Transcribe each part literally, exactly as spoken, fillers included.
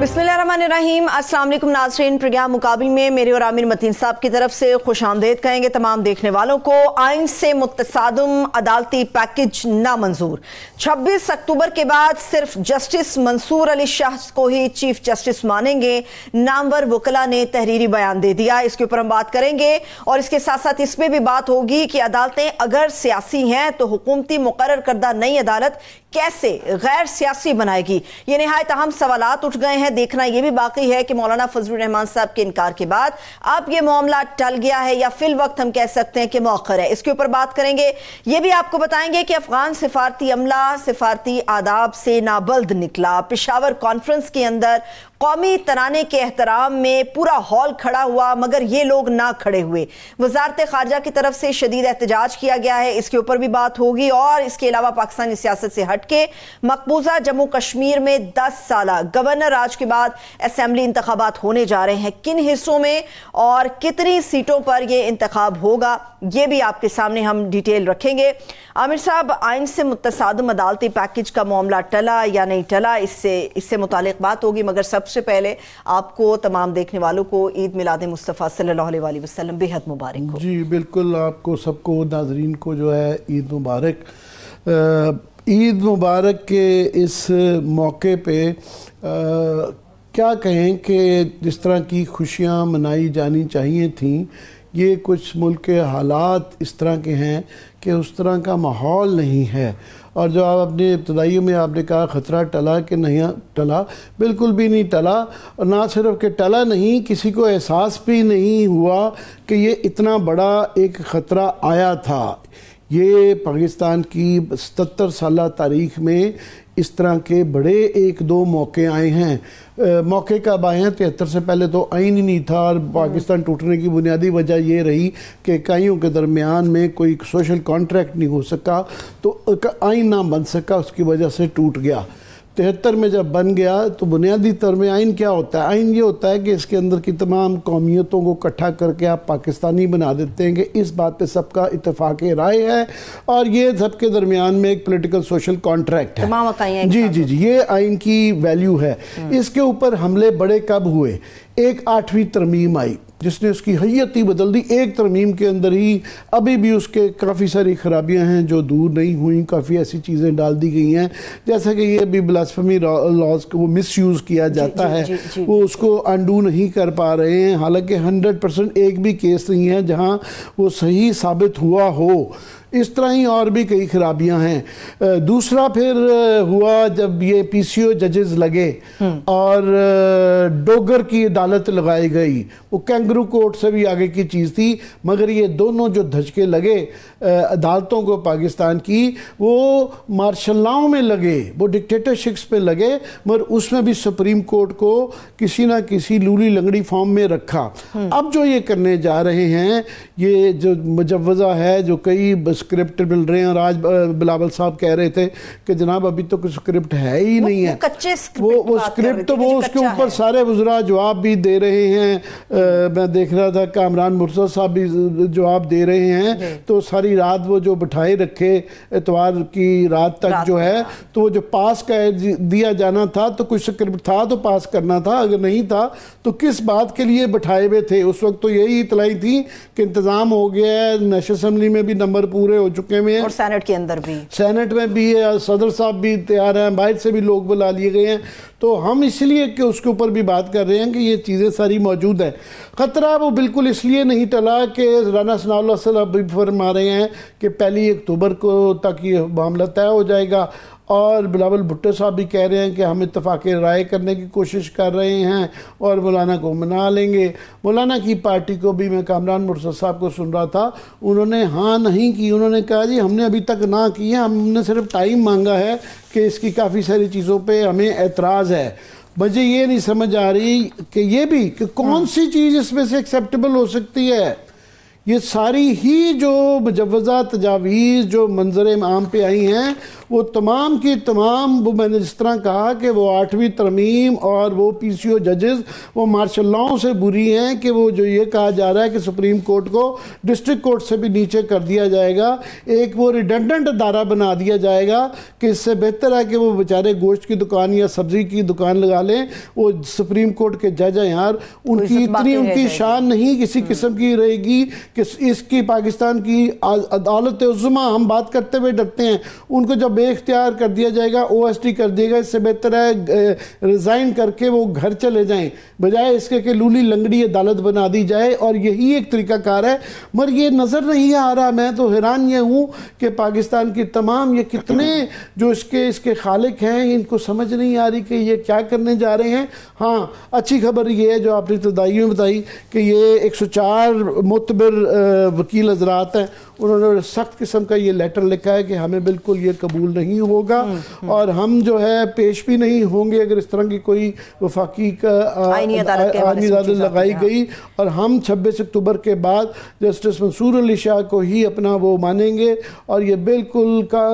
बिस्मिल्लाहिर्रहमानिर्रहीम। अस्सलाम वालेकुम नाज़रीन, प्रोग्राम मुकाबिल में मेरे और आमिर मतीन साहब की तरफ से खुश आमदेद कहेंगे तमाम देखने वालों को। आइन से मुतसादम अदालती पैकेज नामंजूर। छब्बीस अक्टूबर के बाद सिर्फ जस्टिस मंसूर अली शाह को ही चीफ जस्टिस मानेंगे, नामवर वकला ने तहरीरी बयान दे दिया। इसके ऊपर हम बात करेंगे और इसके साथ साथ इसमें भी बात होगी कि अदालतें अगर सियासी हैं तो हुकूमती मुकर्रर करदा नई अदालत कैसे गैर सियासी बनाएगी। ये निहायत अहम सवालात उठ गए हैं। देखना यह भी बाकी है कि मौलाना फजलुर रहमान साहब के इनकार के बाद अब ये मामला टल गया है या फिल वक्त हम कह सकते हैं कि मौखर है। इसके ऊपर बात करेंगे। ये भी आपको बताएंगे कि अफगान सिफारती अमला सिफारती आदाब से नाबल्द निकला। पेशावर कॉन्फ्रेंस के अंदर कौमी तराने के एहतराम में पूरा हॉल खड़ा हुआ मगर ये लोग ना खड़े हुए। वजारत खारजा की तरफ से शदीद एहतजाज किया गया है, इसके ऊपर भी बात होगी। और इसके अलावा पाकिस्तानी सियासत से हटके मकबूजा जम्मू कश्मीर में दस साल गवर्नर राज के बाद असेंबली इंतखाबात होने जा रहे हैं। किन हिस्सों में और कितनी सीटों पर यह इंतखाब होगा ये भी आपके सामने हम डिटेल रखेंगे। आमिर साहब, आइन से मुतसादम अदालती पैकेज का मामला टला या नहीं टला, इससे इससे मुतालिक बात होगी। मगर सबसे पहले आपको तमाम देखने वालों को ईद मिलाद मुस्तफ़ा सल्लल्लाहु अलैहि वसल्लम बेहद मुबारक हो। जी बिल्कुल, आपको सबको नाजरीन को जो है ईद मुबारक। ईद मुबारक के इस मौके पे आ, क्या कहें कि जिस तरह की खुशियाँ मनाई जानी चाहिए थीं, ये कुछ मुल्क के हालात इस तरह के हैं कि उस तरह का माहौल नहीं है। और जो आप अपने इब्तदाई में आपने कहा ख़तरा टला कि नहीं टला, बिल्कुल भी नहीं टला। और ना सिर्फ कि टला नहीं, किसी को एहसास भी नहीं हुआ कि ये इतना बड़ा एक ख़तरा आया था। ये पाकिस्तान की सत्तर साल तारीख़ में इस तरह के बड़े एक दो मौके आए हैं। आ, मौके कब आए हैं? तिहत्तर से पहले तो आइन ही नहीं था और पाकिस्तान टूटने की बुनियादी वजह ये रही कि इकाइयों के दरमियान में कोई सोशल कॉन्ट्रैक्ट नहीं हो सका, तो आइन ना बन सका, उसकी वजह से टूट गया। तिहत्तर में जब बन गया तो बुनियादी तौर में आइन क्या होता है? आइन ये होता है कि इसके अंदर की तमाम कौमियतों को इकट्ठा करके आप पाकिस्तानी बना देते हैं कि इस बात पे सबका इत्तेफाक राय है और ये सबके दरमियान में एक पॉलिटिकल सोशल कॉन्ट्रैक्ट है। जी जी जी ये आइन की वैल्यू है। इसके ऊपर हमले बड़े कब हुए? एक आठवीं तरमीम आई जिसने उसकी हैयत ही बदल दी। एक तरमीम के अंदर ही अभी भी उसके काफ़ी सारी खराबियां हैं जो दूर नहीं हुई। काफ़ी ऐसी चीज़ें डाल दी गई हैं जैसे कि ये भी ब्लास्फेमी लॉज को वो मिसयूज़ किया जाता जी, है जी, जी, वो उसको अनडू नहीं कर पा रहे हैं। हालांकि हंड्रेड परसेंट एक भी केस नहीं है जहां वो सही साबित हुआ हो। इस तरह ही और भी कई खराबियां हैं। दूसरा फिर हुआ जब ये पीसीओ जजेस लगे और डोगर की अदालत लगाई गई। वो कैंगरू कोर्ट से भी आगे की चीज़ थी, मगर ये दोनों जो धचके लगे अदालतों को पाकिस्तान की, वो मार्शल लॉ में लगे, वो डिक्टेटरशिप्स पे लगे, मगर उसमें भी सुप्रीम कोर्ट को किसी ना किसी लूली लंगड़ी फॉर्म में रखा। अब जो ये करने जा रहे हैं, ये जो मुजव्वज़ा है, जो कई स्क्रिप्ट मिल रहे हैं और आज बिलावल साहब कह रहे थे कि जनाब अभी तो कोई स्क्रिप्ट है ही नहीं है। कच्चे वो वो स्क्रिप्ट तो वो उसके ऊपर सारे वज़रा जवाब भी दे रहे हैं। आ, मैं देख रहा था कामरान मुर्तज़ा साहब भी जवाब दे रहे हैं। तो सारी रात वो जो बिठाए रखे इतवार की रात तक रात जो है, तो वो जो पास कर दिया जाना था तो कुछ स्क्रिप्ट था तो पास करना था, अगर नहीं था तो किस बात के लिए बिठाए हुए थे? उस वक्त तो यही इतलाई थी कि इंतज़ाम हो गया है, नेशनल असेंबली में भी नंबर पूरे हो चुके हैं और सेनेट के अंदर भी, सेनेट में भी है, सदर साहब भी तैयार हैं, बाहर से भी लोग बुला लिए गए हैं। तो हम इसलिए कि उसके ऊपर भी बात कर रहे हैं कि ये चीज़ें सारी मौजूद है। ख़तरा वो बिल्कुल इसलिए नहीं टला कि राना सनाउल्लाह साहब फरमा रहे हैं कि पहली अक्टूबर को तक ये मामला तय हो जाएगा और बिलावल भुट्टो साहब भी कह रहे हैं कि हम इत्तफाक़ राय करने की कोशिश कर रहे हैं और मौलाना को मना लेंगे। मौलाना की पार्टी को भी मैं कामरान मुर्तज़ा साहब को सुन रहा था, उन्होंने हाँ नहीं की। उन्होंने कहा जी हमने अभी तक ना की है, हमने सिर्फ टाइम मांगा है कि इसकी काफ़ी सारी चीज़ों पर हमें एतराज़ है। मुझे ये नहीं समझ आ रही कि ये भी कि कौन सी चीज़ इसमें से एक्सेप्टेबल हो सकती है یہ ساری ہی جو مجوزہ تجاویز جو منظر عام پہ آئی ہیں وہ تمام کی تمام، وہ میں نے جس طرح کہا کہ وہ آٹھویں ترمیم اور وہ پی سی او ججز وہ مارشل لاؤں سے بری ہیں کہ وہ جو یہ کہا جا رہا ہے کہ سپریم کورٹ کو ڈسٹرکٹ کورٹ سے بھی نیچے کر دیا جائے گا، ایک وہ ریڈنڈنٹ ادارہ بنا دیا جائے گا کہ اس سے بہتر ہے کہ وہ بیچارے گوشت کی دکان یا سبزی کی دکان لگا لیں۔ وہ سپریم کورٹ کے جج ہیں یار، ان کی اتنی ان کی شان نہیں کسی قسم کی رہے گی کہ اس کی پاکستان کی عدالت عظمیٰ ہم بات کرتے ہوئے ڈرتے ہیں، ان کو جب بے اختیار کر دیا جائے گا، او ایس ٹی کر دے گا، اس سے بہتر ہے ریزائن کر کے وہ گھر چلے جائیں بجائے اس کے کہ لولی لنگڑی عدالت بنا دی جائے، اور یہی ایک طریقہ کار ہے۔ مگر یہ نظر نہیں آ رہا، میں تو حیران یہ ہوں کہ پاکستان کی تمام یہ کتنے جو اس کے اس کے خالق ہیں ان کو سمجھ نہیں آ رہی کہ یہ کیا کرنے جا رہے ہیں۔ ہاں اچھی خبر یہ ہے جو آپ نے ابتدائی میں بتائی کہ یہ ایک سو چار معتبر وکیل حضرات ہیں، انہوں نے سخت قسم کا یہ لیٹر لکھا ہے کہ ہمیں بالکل یہ قبول نہیں ہوگا اور ہم جو ہے پیش بھی نہیں ہوں گے اگر اس طرح کی کوئی وفاقی آئینی عدالت لگائی گئی، اور ہم چھبیس اکتوبر کے بعد جسٹس منصور علی شاہ کو ہی اپنا وہ مانیں گے، اور یہ بالکل کا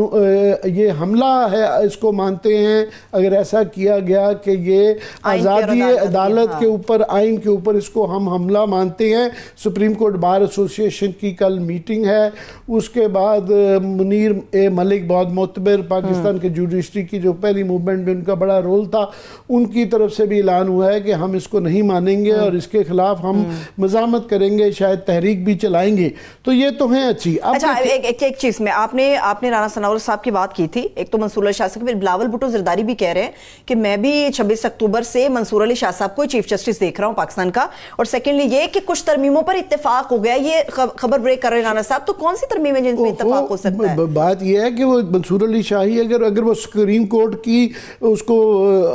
یہ حملہ ہے، اس کو مانتے ہیں اگر ایسا کیا گیا کہ یہ آزادی عدالت کے اوپر، آئین کے اوپر اس کو ہم حملہ مانتے ہیں۔ سپریم کورٹ بار ایسوسی ایشن کی کل میٹنگ ہے، اس کے بعد منیر اے ملک بہت معتبر پاکستان کے جوڈیشری کی جو پہلی موومنٹ میں ان کا بڑا رول تھا، ان کی طرف سے بھی اعلان ہوا ہے کہ ہم اس کو نہیں مانیں گے اور اس کے خلاف ہم مزاحمت کریں گے، شاید تحریک بھی چلائیں گے۔ تو یہ تو ہیں اچھی۔ اچھا ایک ایک چیز میں آپ نے آپ نے رانا ثناءاللہ صاحب کی بات کی تھی، ایک تو منصور علی شاہ صاحب، پھر بلاول بھٹو زرداری بھی کہہ رہے ہیں کہ میں بھی چھبیس اکتوبر سے منصور علی شاہ صاحب کو چیف جسٹس دیکھ رہا ہوں پاکستان کا، اور سیکنڈلی یہ کہ کچھ ترمیموں پر اتفاق ہو گیا، یہ خبر بریک کر رہے ہیں رانا صاحب، تو کون سی ترمیم ہے جن پہ اتفاق ہو سکتا ہے؟ بات یہ ہے کہ وہ منصور علی شاہی اگر اگر وہ سپریم کورٹ کی اس کو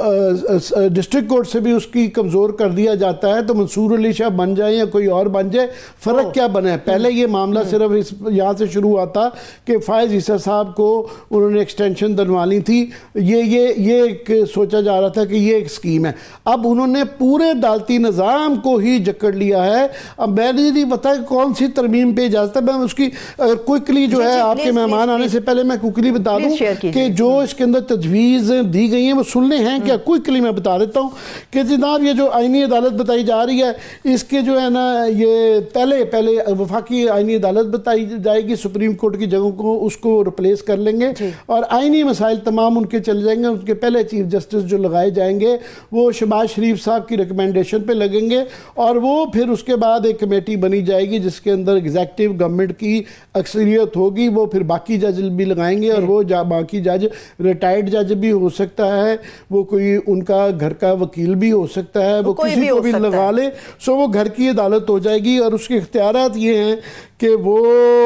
ڈسٹرکٹ کورٹ سے بھی اس کی کمزور کر دیا جاتا ہے تو منصور علی شاہ بن جائے یا کوئی اور بن جائے، فرق کیا بنا ہے؟ پہلے یہ معاملہ صرف اس یہاں سے شروع ہوا تھا کہ فائز عیسیٰ صاحب کو انہوں نے ایکسٹینشن دلوانی تھی، یہ یہ یہ ایک سوچا جا رہا تھا کہ یہ ایک سکیم ہے، اب انہوں نے پورے عدالتی نظام کو ہی جکڑ لیا ہے۔ اب میں نے نہیں پتا کون سی ترمیم پہ اجازت ہے، میں اس کی کوئکلی جو ہے آپ کے مہمان آنے سے پہلے میں کوئکلی بتا دوں کہ جو اس کے اندر تجویز دی گئی ہیں وہ سننے ہیں کیا، کوئکلی میں بتا دیتا ہوں کہ جناب یہ جو آئینی عدالت بتائی جا رہی ہے اس کے جو ہے نا یہ پہلے پہلے وفاقی آئینی عدالت بتائی جائے گی، سپریم کورٹ کی جگہوں کو اس کو ریپلیس کر لیں گے اور آئینی مسائل تمام ان کے چل جائیں گے، ان کے پہلے چیف جسٹس جو لگائے جائیں گے وہ شہباز شریف صاحب کی ریکمنڈیشن پہ لگیں گے، اور وہ پھر اس کے بعد ایک کمیٹی بنی جائے گی جس کے اندر ایگزیکٹو گورنمنٹ کی اکثریت ہوگی، وہ پھر باقی جج بھی لگائیں گے، اور وہ باقی جج ریٹائرڈ جج بھی ہو سکتا ہے، وہ کوئی ان کا گھر کا وکیل بھی ہو سکتا ہے، وہ کسی کو بھی لگا لے، سو وہ گھر کی عدالت ہو جائے گی، اور اس کے اختیارات یہ ہیں کہ وہ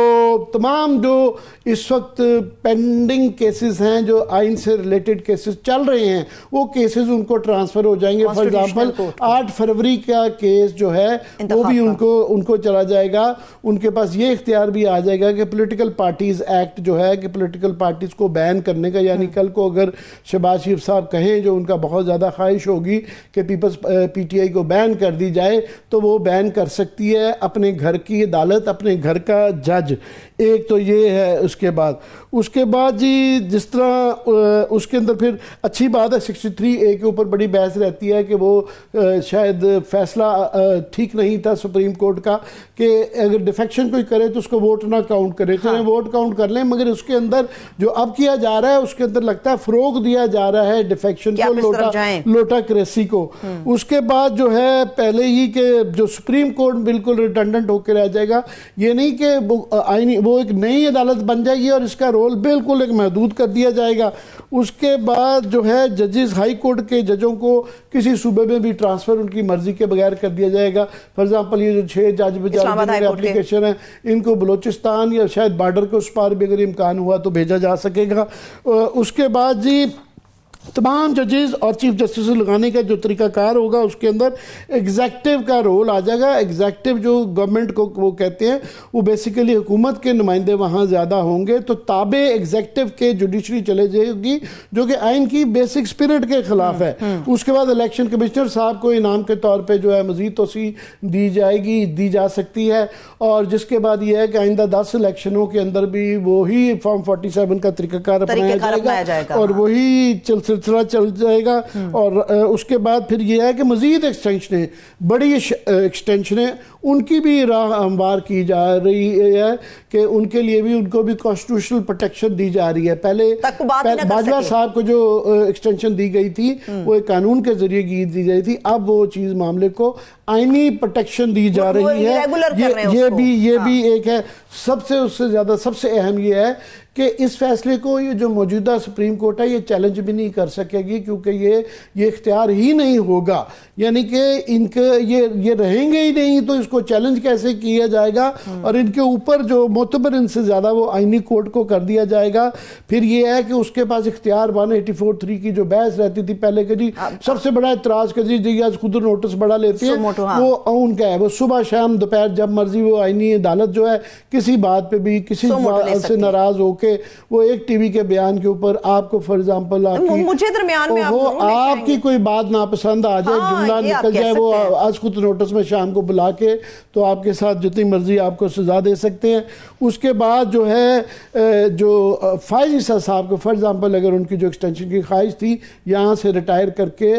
تمام جو اس وقت پینڈنگ کیسز ہیں جو آئین سے ریلیٹڈ کیسز چل رہے ہیں وہ کیسز ان کو ٹرانسفر ہو جائیں گے۔ فار ایگزامپل آٹھ فروری کا کیس جو ہے وہ بھی ان کو ان کو چلا جائے گا، ان کے پاس یہ اختیار بھی آ جائے گا کہ پولیٹیکل پارٹیز ایکٹ جو ہے کہ پولیٹیکل پارٹیز کو بین کرنے کا، یعنی کل کو اگر شہباز شریف صاحب کہیں جو ان کا بہت زیادہ خواہش ہوگی کہ پیپلز پی ٹی آئی کو بین کر دی جائے تو وہ بین کر سکتی ہے اپنے گھر کی عدالت، اپنے گھر کا جج۔ ایک تو یہ ہے، اس کے بعد اس کے بعد جی جس طرح اس کے اندر پھر اچھی بات ہے سکسٹی تھری اے کے اوپر بڑی بحث رہتی ہے کہ وہ شاید فیصلہ ٹھیک نہیں تھا سپریم کورٹ کا کہ اگر ڈیفیکشن کوئی کرے تو اس کو ووٹ نہ کاؤنٹ کرے، چلیں ووٹ کاؤنٹ کر لیں، مگر اس کے اندر جو اب کیا جا رہا ہے اس کے اندر لگتا ہے فروغ دیا جا رہا ہے ڈیفیکشن کو، لوٹا لوٹا کریسی کو۔ اس کے بعد جو ہے پہلے ہی کہ جو سپریم کورٹ بالکل ریٹنڈنٹ ہو کے رہ جائے گا، یہ نہیں کہ آئینی وہ ایک نئی عدالت بن جائے گی اور اس کا رول بالکل ایک محدود کر دیا جائے گا۔ اس کے بعد جو ہے ججز ہائی کورٹ کے ججوں کو کسی صوبے میں بھی ٹرانسفر ان کی مرضی کے بغیر کر دیا جائے گا۔ فار ایگزامپل یہ جو چھ جج بچارے اپلیکیشن ہیں ان کو بلوچستان یا شاید بارڈر کے اس پار بھی اگر امکان ہوا تو بھیجا جا سکے گا۔ اس کے بعد جی तमाम जजेस और चीफ जस्टिस लगाने का जो तरीका कार होगा उसके अंदर एग्जेक्टिव का रोल आ जाएगा। एग्जेक्टिव जो गवर्नमेंट को वो कहते हैं वो बेसिकली हुकूमत के नुमाइंदे वहाँ ज़्यादा होंगे, तो ताबे एग्जेक्टिव के जुडिशरी चले जाएगी जो कि आइन की बेसिक स्पिरिट के खिलाफ है। उसके बाद इलेक्शन कमिश्नर साहब को इनाम के तौर पर जो है मजीद तोसी दी जाएगी, दी जा सकती है। और जिसके बाद ये है कि आइंदा दस इलेक्शनों के अंदर भी वही फॉर्म फोर्टी सेवन का तरीकाकार अपनाया जाएगा, जाएगा और हाँ। वही चल सिलसिला चल जाएगा। और उसके बाद फिर ये है कि मजीद एक्सटेंशनें, बड़ी एक्सटेंशनें उनकी भी राह हमवार की जा रही है कि उनके लिए भी उनको भी कॉन्स्टिट्यूशनल प्रोटेक्शन दी जा रही है। पहले बाजवा साहब को जो एक्सटेंशन दी गई थी वो एक कानून के जरिए दी गई थी, अब वो चीज मामले को आईनी प्रोटेक्शन दी जा रही है। ये, ये भी ये हाँ। भी एक है। सबसे उससे ज्यादा सबसे अहम ये है कि इस फैसले को ये जो मौजूदा सुप्रीम कोर्ट है ये चैलेंज भी नहीं कर सकेगी, क्योंकि ये ये इख्तियार ही नहीं होगा, यानी कि इनके ये ये रहेंगे ही नहीं, तो इसको चैलेंज कैसे किया जाएगा। और इनके ऊपर जो मोतबर इनसे ज़्यादा वो आइनी कोर्ट को कर दिया जाएगा। फिर ये है कि उसके पास इख्तियार वन एटी फोर थ्री की जो बहस रहती थी पहले के जी सबसे बड़ा इतराज़ कर जी आज खुद नोटिस बड़ा लेते हैं, वो उनका है, वो सुबह शाम दोपहर जब मर्जी वो आइनी अदालत जो है किसी बात पर भी किसी बात से नाराज़ हो कि वो एक टीवी के बयान के ऊपर आपको फॉर एग्जांपल आपकी मुझे दरमियान में वो आपकी कोई बात नापसंद आ जाए, हाँ, जुमला निकल जाए, वो आज खुद नोटिस में शाम को बुला के तो आपके साथ जितनी मर्जी आपको सजा दे सकते हैं। उसके बाद जो है जो फाइज ईसा साहब को फॉर एग्जांपल अगर उनकी जो एक्सटेंशन की ख्वाहिश थी यहाँ से रिटायर करके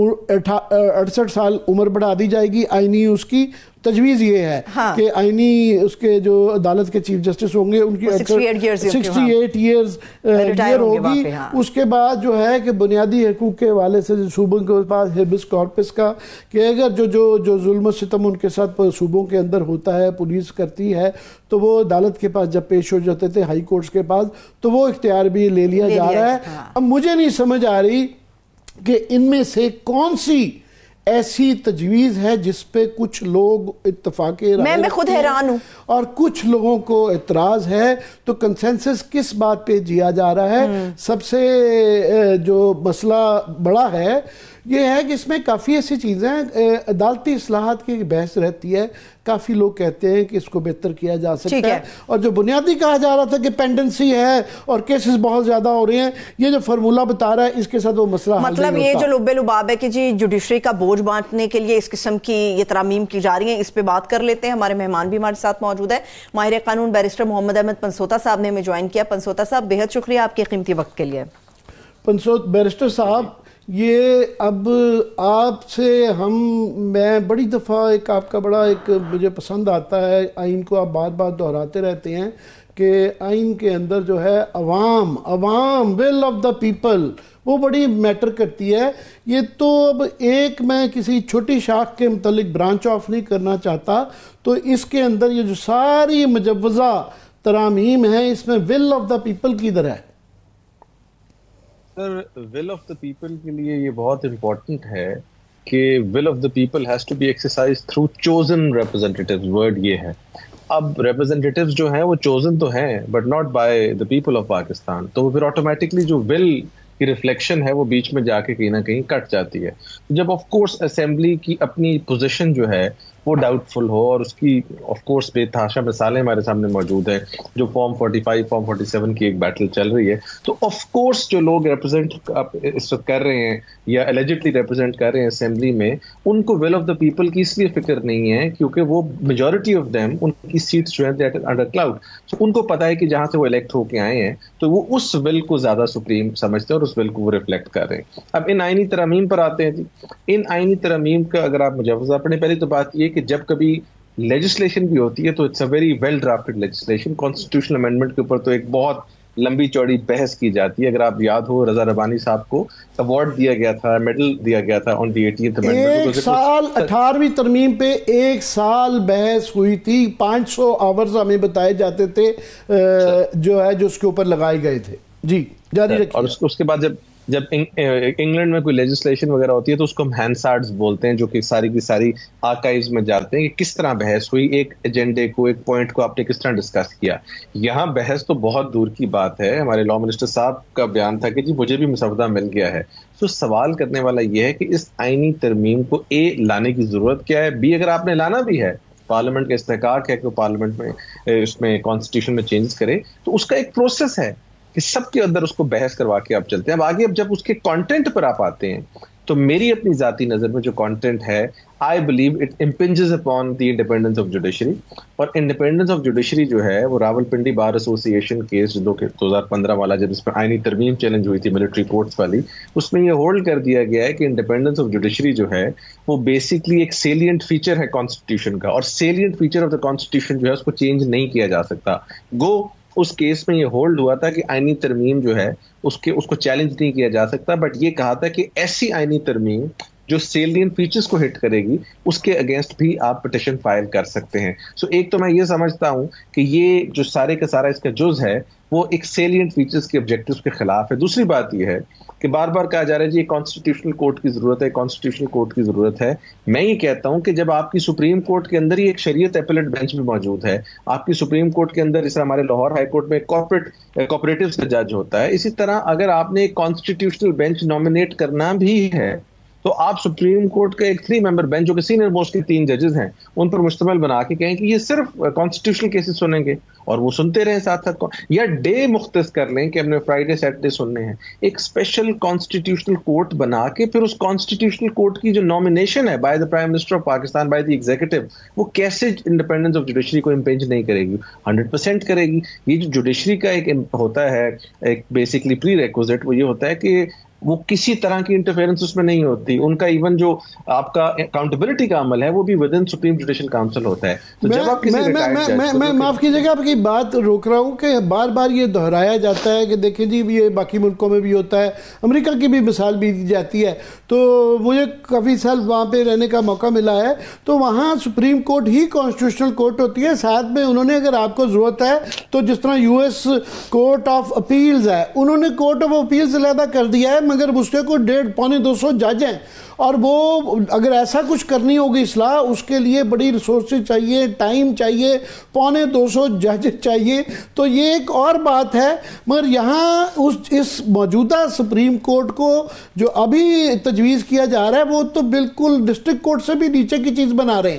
अड़सठ साल उम्र बढ़ा दी जाएगी। आईनी उसकी तजवीज़ ये है हाँ। कि आईनी उसके जो अदालत के चीफ जस्टिस होंगे उनकी सिक्सटी एट ईयर्स ईयर होगी। हाँ। उसके बाद जो है कि बुनियादी हकूक़ के हवाले से सूबों के पास हेबिस कॉर्पस का कि अगर जो जो जो जुल्म सितम उनके साथ सूबों के अंदर होता है पुलिस करती है तो वो अदालत के पास जब पेश हो जाते थे हाई कोर्ट्स के पास तो वो इख्तियार भी ले लिया जा रहा है। हाँ। अब मुझे नहीं समझ आ रही कि इनमें से कौन सी ऐसी तजवीज़ है जिस पे कुछ लोग इत्तफाक़े मैं मैं खुद हैरान हूँ और कुछ लोगों को एतराज़ है। तो कंसेंसस किस बात पे जिया जा रहा है? सबसे जो मसला बड़ा है ये है कि इसमें काफ़ी ऐसी चीज़ें अदालती इस्लाहात की बहस रहती है। काफ़ी लोग कहते हैं कि इसको बेहतर किया जा सकता है, है और जो बुनियादी कहा जा रहा था कि पेंडेंसी है और केसेस बहुत ज़्यादा हो रहे हैं, ये जो फार्मूला बता रहा है इसके साथ वो मसला मतलब ये जो लुब्बे लुबाब है कि जी जुडिशरी का बोझ बांटने के लिए इस किस्म की ये तरामीम की जा रही है, इस पे बात कर लेते हैं। हमारे मेहमान भी हमारे साथ मौजूद है, माहिर कानून बैरिस्टर मोहम्मद अहमद पंसोता साहब ने हमें ज्वाइन किया। पंसोता साहब बेहद शुक्रिया आपके कीमती वक्त के लिए। पंसोत बैरिस्टर साहब ये अब आपसे हम मैं बड़ी दफ़ा एक आपका बड़ा एक मुझे पसंद आता है आइन को आप बार बार दोहराते रहते हैं कि आइन के अंदर जो है अवाम अवाम विल ऑफ द पीपल वो बड़ी मैटर करती है। ये तो अब एक मैं किसी छोटी शाख के मुतल्लिक ब्रांच ऑफ नहीं करना चाहता, तो इसके अंदर ये जो सारी मुजव्वज़ा तरामीम है इसमें विल ऑफ द पीपल किधर है? Sir will of the people के लिए ये बहुत इंपॉर्टेंट है कि will of the people has to be exercise through chosen representatives. Word ये है, अब रिप्रेजेंटेटिव्स जो हैं वो चोजन तो हैं but not by the people of Pakistan, तो फिर ऑटोमेटिकली जो विल की रिफ्लेक्शन है वो बीच में जाके कहीं ना कहीं कट जाती है। जब ऑफ कोर्स असेंबली की अपनी पोजीशन जो है वो डाउटफुल हो और उसकी ऑफ कोर्स बेतहाशा मिसालें हमारे सामने मौजूद है, जो form forty five form forty seven की एक बैटल चल रही है, तो ऑफ कोर्स जो लोग रिप्रेजेंट इस वक्त कर रहे हैं या एलिजिटली रिप्रेजेंट कर रहे हैं असेंबली में, उनको विल ऑफ द पीपल की इसलिए फिक्र नहीं है क्योंकि वो मेजॉरिटी ऑफ देम उनकी सीट्स जो है अंडर क्लाउड, तो उनको पता है कि जहां से वो इलेक्ट होके आए हैं तो वो उस विल को ज्यादा सुप्रीम समझते हैं और उस विल को वो रिफ्लेक्ट कर रहे हैं। अब इन आईनी तरमीम पर आते हैं जी। इन आईनी तरमीम का अगर आप मुजव्वज़ा पढ़ें, पहली तो बात ये कि जब कभी लेजिस्लेशन भी होती है तो it's a very well drafted legislation. Constitutional amendment के ऊपर तो एक बहुत लंबी चौड़ी बहस की जाती है। अगर आप याद हो रजा रबानी साहब को अवार्ड दिया गया था, मेडल दिया गया था ऑन दी एटीन्थ अमेंडमेंट। एक साल अठारहवीं तरमीम पे एक साल बहस हुई थी, पाँच सौ आवर्स हमें बताए जाते थे जो है जो उसके ऊपर लगाए गए थे। जी जारी रखिए। और उसके बाद जब جب انگلینڈ میں کوئی لیجسلیشن وغیرہ ہوتی ہے تو اس کو ہم ہینسارڈز بولتے ہیں, جو کہ ساری کی ساری آرکائیوز میں جاتے ہیں کہ کس طرح بحث ہوئی, ایک ایجنڈے کو, ایک پوائنٹ کو آپ نے کس طرح ڈسکس کیا. یہاں بحث تو بہت دور کی بات ہے. ہمارے لا منسٹر صاحب کا بیان تھا کہ جی مجھے بھی مسودہ مل گیا ہے. تو سوال کرنے والا یہ ہے کہ اس آئینی ترمیم کو اے لانے کی ضرورت کیا ہے, بی اگر آپ نے لانا بھی ہے, پارلیمنٹ کا استحقاق ہے کہ پارلیمنٹ میں اس میں کانسٹیٹیوشن میں چینجز کرے, تو اس کا ایک پروسیس ہے کہ سب کے اندر اس کو بحث کروا کے آپ چلتے ہیں. اب آگے اب جب اس کے کانٹینٹ پر آپ آتے ہیں تو میری اپنی ذاتی نظر میں جو کانٹینٹ ہے, I believe it impinges upon the independence of judiciary. اور انڈیپینڈنس آف جوڈیشری جو ہے وہ راول پنڈی بار ایسوسی ایشن کیس جو دو ہزار پندرہ والا, جب اس میں آئینی ترمیم چیلنج ہوئی تھی ملٹری کورٹس والی, اس میں یہ ہولڈ کر دیا گیا ہے کہ انڈیپینڈنس آف جوڈیشری جو ہے وہ بیسکلی ایک سیلینٹ فیچر ہے کانسٹیٹیوشن کا, اور salient feature of the constitution جو ہے اس کو چینج نہیں کیا جا سکتا. گو اس کیس میں یہ ہولڈ ہوا تھا کہ آئینی ترمیم جو ہے اس کے اس کو چیلنج نہیں کیا جا سکتا, بٹ یہ کہا تھا کہ ایسی آئینی ترمیم جو سیلین فیچرز کو ہٹ کرے گی اس کے اگینسٹ بھی آپ پٹیشن فائل کر سکتے ہیں. سو so ایک تو میں یہ سمجھتا ہوں کہ یہ جو سارے کا سارا اس کا جز ہے وہ ایک سیلینٹ فیچرز کے آبجیکٹیوز کے خلاف ہے. دوسری بات یہ ہے کہ بار بار کہا جا رہا ہے جی کانسٹیٹیوشنل کورٹ کی ضرورت ہے, کانسٹیٹیوشنل کورٹ کی ضرورت ہے. میں یہ کہتا ہوں کہ جب آپ کی سپریم کورٹ کے اندر ہی ایک شریعت اپیلیٹ بینچ بھی موجود ہے, آپ کی سپریم کورٹ کے اندر, اس طرح ہمارے لاہور ہائی کورٹ میں کارپوریٹ کوآپریٹیو کا جج ہوتا ہے, اسی طرح اگر آپ نے ایک کانسٹیٹیوشنل بینچ نامینیٹ کرنا بھی ہے تو آپ سپریم کورٹ کا ایک تھری ممبر بینچ جو کہ سینئر موسٹ کے تین ججز ہیں ان پر مشتمل بنا کے کہیں کہ یہ صرف کانسٹیٹیوشنل کیسز سنیں گے, اور وہ سنتے رہیں ساتھ ساتھ, یا ڈے مختص کر لیں کہ ہم نے فرائیڈے سیٹرڈے سننے ہیں. ایک اسپیشل کانسٹیٹیوشنل کورٹ بنا کے پھر اس کانسٹیٹیوشنل کورٹ کی جو نامینیشن ہے by the prime minister of Pakistan, by the executive, وہ کیسے انڈیپینڈنس آف جوڈیشری کو امپینج نہیں کرے گی, ہنڈریڈ پرسینٹ کرے گی. یہ جو جوڈیشری کا ایک ہوتا ہے ایک بیسکلی پری ریکوزٹ, وہ یہ ہوتا ہے کہ وہ کسی طرح کی انٹرفیئرنس اس میں نہیں ہوتی. ان کا ایون جو آپ کا اکاؤنٹیبلٹی کا عمل ہے وہ بھی within Supreme Judicial Council ہوتا ہے. تو جب آپ کسی میں معاف کیجیے گا آپ کی بات روک رہا ہوں کہ بار بار یہ دہرایا جاتا ہے کہ دیکھیں جی یہ باقی ملکوں میں بھی ہوتا ہے, امریکہ کی بھی مثال بھی دی جاتی ہے. تو مجھے کافی سال وہاں پہ رہنے کا موقع ملا ہے, تو وہاں سپریم کورٹ ہی کانسٹیٹیوشنل کورٹ ہوتی ہے, ساتھ میں انہوں نے اگر آپ کو ضرورت ہے تو جس طرح U S court of appeals ہے, انہوں نے کورٹ آف اپیلز علیحدہ کر دیا ہے, مگر اس کے کو ڈیڑھ پونے دو سو جج ہیں, اور وہ اگر ایسا کچھ کرنی ہوگی اصلاح, اس کے لیے بڑی ریسورسز چاہیے, ٹائم چاہیے, پونے دو سو جج چاہیے. تو یہ ایک اور بات ہے. مگر یہاں اس اس موجودہ سپریم کورٹ کو جو ابھی تجویز کیا جا رہا ہے وہ تو بالکل ڈسٹرکٹ کورٹ سے بھی نیچے کی چیز بنا رہے ہیں.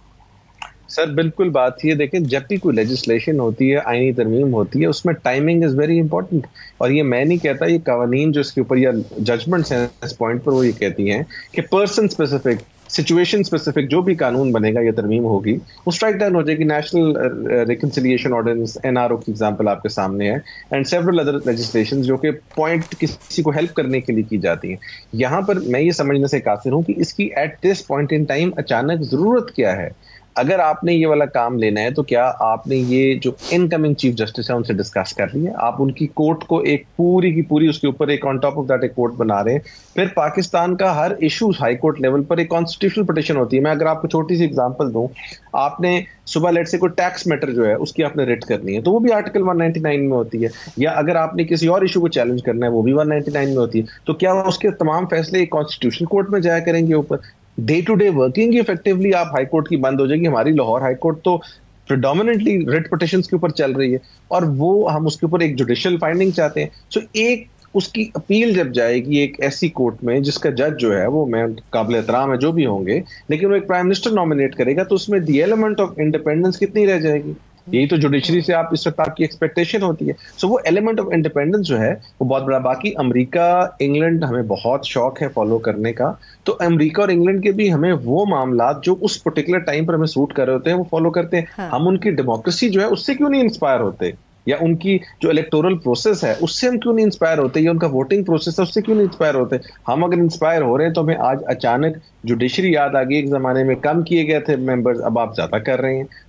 سر بالکل بات یہ دیکھیں, جب بھی کوئی لیجسلیشن ہوتی ہے, آئینی ترمیم ہوتی ہے, اس میں ٹائمنگ از ویری امپورٹنٹ. اور یہ میں نہیں کہتا, یہ قوانین جو اس کے اوپر یا ججمنٹس ہیں اس پوائنٹ پر وہ یہ کہتی ہیں کہ پرسن اسپیسیفک, سچویشن اسپیسیفک جو بھی قانون بنے گا یا ترمیم ہوگی وہ اسٹرائک ڈاؤن ہو جائے گی. National Reconciliation Ordinance N R O کی ایگزامپل آپ کے سامنے ہے, اینڈ سیورل ادر لیجسلیشن جو کہ پوائنٹ کسی کو ہیلپ کرنے کے لیے کی جاتی ہیں. یہاں پر میں یہ سمجھنے سے قاصر ہوں کہ اس کی at this point in time اچانک ضرورت کیا ہے. اگر آپ نے یہ والا کام لینا ہے تو کیا آپ نے یہ جو انکمنگ چیف جسٹس ہے ان سے ڈسکس کر لیا, آپ ان کی کورٹ کو ایک پوری کی پوری اس کے اوپر ایک آن ٹاپ آف دیٹ ایک کورٹ بنا رہے ہیں. پھر پاکستان کا ہر ایشو ہائی کورٹ لیول پر ایک کانسٹیٹیوشنل پٹیشن ہوتی ہے. میں اگر آپ کو چھوٹی سی ایگزامپل دوں, آپ نے صبح لیٹ سے کوئی ٹیکس میٹر جو ہے اس کی آپ نے ریٹ کرنی ہے تو وہ بھی آرٹیکل ون نائنٹی نائن میں ہوتی ہے, یا اگر آپ نے کسی اور ایشو کو چیلنج کرنا ہے وہ بھی ون نائنٹی نائن میں ہوتی ہے. تو کیا اس کے تمام فیصلے ایک کانسٹیٹیوشنل کورٹ میں جایا کریں گے اوپر؟ Day to day working effectively آپ ہائی کورٹ کی بند ہو جائے گی. ہماری لاہور ہائی کورٹ تو پریڈومیننٹلی ریٹ پٹیشنز کے اوپر چل رہی ہے, اور وہ ہم اس کے اوپر ایک جوڈیشل فائنڈنگ چاہتے ہیں. سو ایک اس کی اپیل جب جائے گی ایک ایسی کورٹ میں جس کا جج جو ہے وہ میں قابل احترام ہے جو بھی ہوں گے, لیکن وہ ایک پرائم منسٹر نامینیٹ کرے گا, تو اس میں دی ایلیمنٹ آف انڈیپینڈنس کتنی رہ جائے گی؟ یہی تو جوڈیشری سے آپ اس وقت آپ کی ایکسپیکٹیشن ہوتی ہے. سو وہ ایلیمنٹ آف انڈیپینڈنس جو ہے وہ بہت بڑا. باقی امریکہ انگلینڈ ہمیں بہت شوق ہے فالو کرنے کا, تو امریکہ اور انگلینڈ کے بھی ہمیں وہ معاملات جو اس پرٹیکولر ٹائم پر ہمیں سوٹ کر رہے ہوتے ہیں وہ فالو کرتے ہیں. ہم ان کی ڈیموکریسی جو ہے اس سے کیوں نہیں انسپائر ہوتے, یا ان کی جو الیکٹورل پروسیس ہے اس سے ہم کیوں نہیں انسپائر ہوتے, یا ان کا ووٹنگ پروسیس ہے اس سے کیوں نہیں انسپائر ہوتے؟ ہم اگر انسپائر ہو رہے ہیں تو ہمیں آج اچانک جوڈیشری یاد آ گئی. ایک زمانے میں کم کیے گئے تھے ممبرز, اب آپ زیادہ کر رہے ہیں.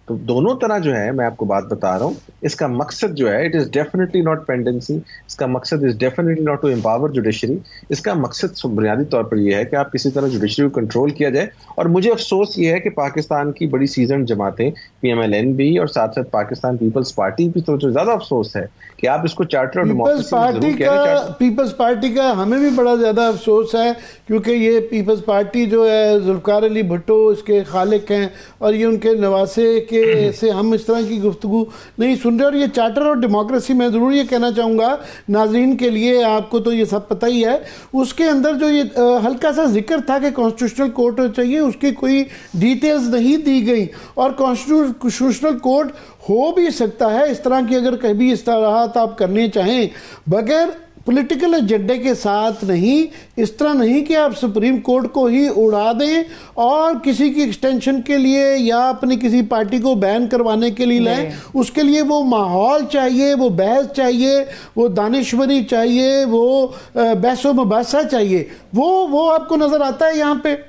تو دونوں طرح جو ہے میں آپ کو بات بتا رہا ہوں, اس کا مقصد جو ہے it is definitely not pendency, اس کا مقصد is definitely not to empower judiciary, اس کا مقصد بنیادی طور پر یہ ہے کہ آپ کسی طرح جوڈیشری کو کنٹرول کیا جائے. اور مجھے افسوس یہ ہے کہ پاکستان کی بڑی سیزن جماعتیں پی ایم ایل این بھی اور ساتھ ساتھ پاکستان پیپلز پارٹی بھی, تو زیادہ افسوس ہے کہ آپ اس کو چارٹر اور پیپلز پارٹی کا پیپلز پارٹی کا ہمیں بھی بڑا زیادہ افسوس ہے, کیونکہ یہ پیپلز پارٹی جو ہے ذوالفقار علی بھٹو اس کے خالق ہیں اور یہ ان کے نواسے کے سے ہم اس طرح کی گفتگو نہیں سن رہے. اور یہ چارٹر اور ڈیموکریسی میں ضرور یہ کہنا چاہوں گا ناظرین کے لیے, آپ کو تو یہ سب پتہ ہی ہے, اس کے اندر جو یہ ہلکا سا ذکر تھا کہ کانسٹیٹیوشنل کورٹ چاہیے, اس کی کوئی ڈیٹیلز نہیں دی گئی. اور کانسٹیٹیوشنل کورٹ ہو بھی سکتا ہے اس طرح کی اگر کبھی اصلاحات آپ کرنے چاہیں بغیر پولیٹیکل ایجنڈے کے ساتھ نہیں, اس طرح نہیں کہ آپ سپریم کورٹ کو ہی اڑا دیں اور کسی کی ایکسٹینشن کے لیے یا اپنی کسی پارٹی کو بین کروانے کے لیے لائیں. اس کے لیے وہ ماحول چاہیے, وہ بحث چاہیے, وہ دانشوری چاہیے, وہ بحث و مباحثہ چاہیے. وہ وہ آپ کو نظر آتا ہے یہاں پہ؟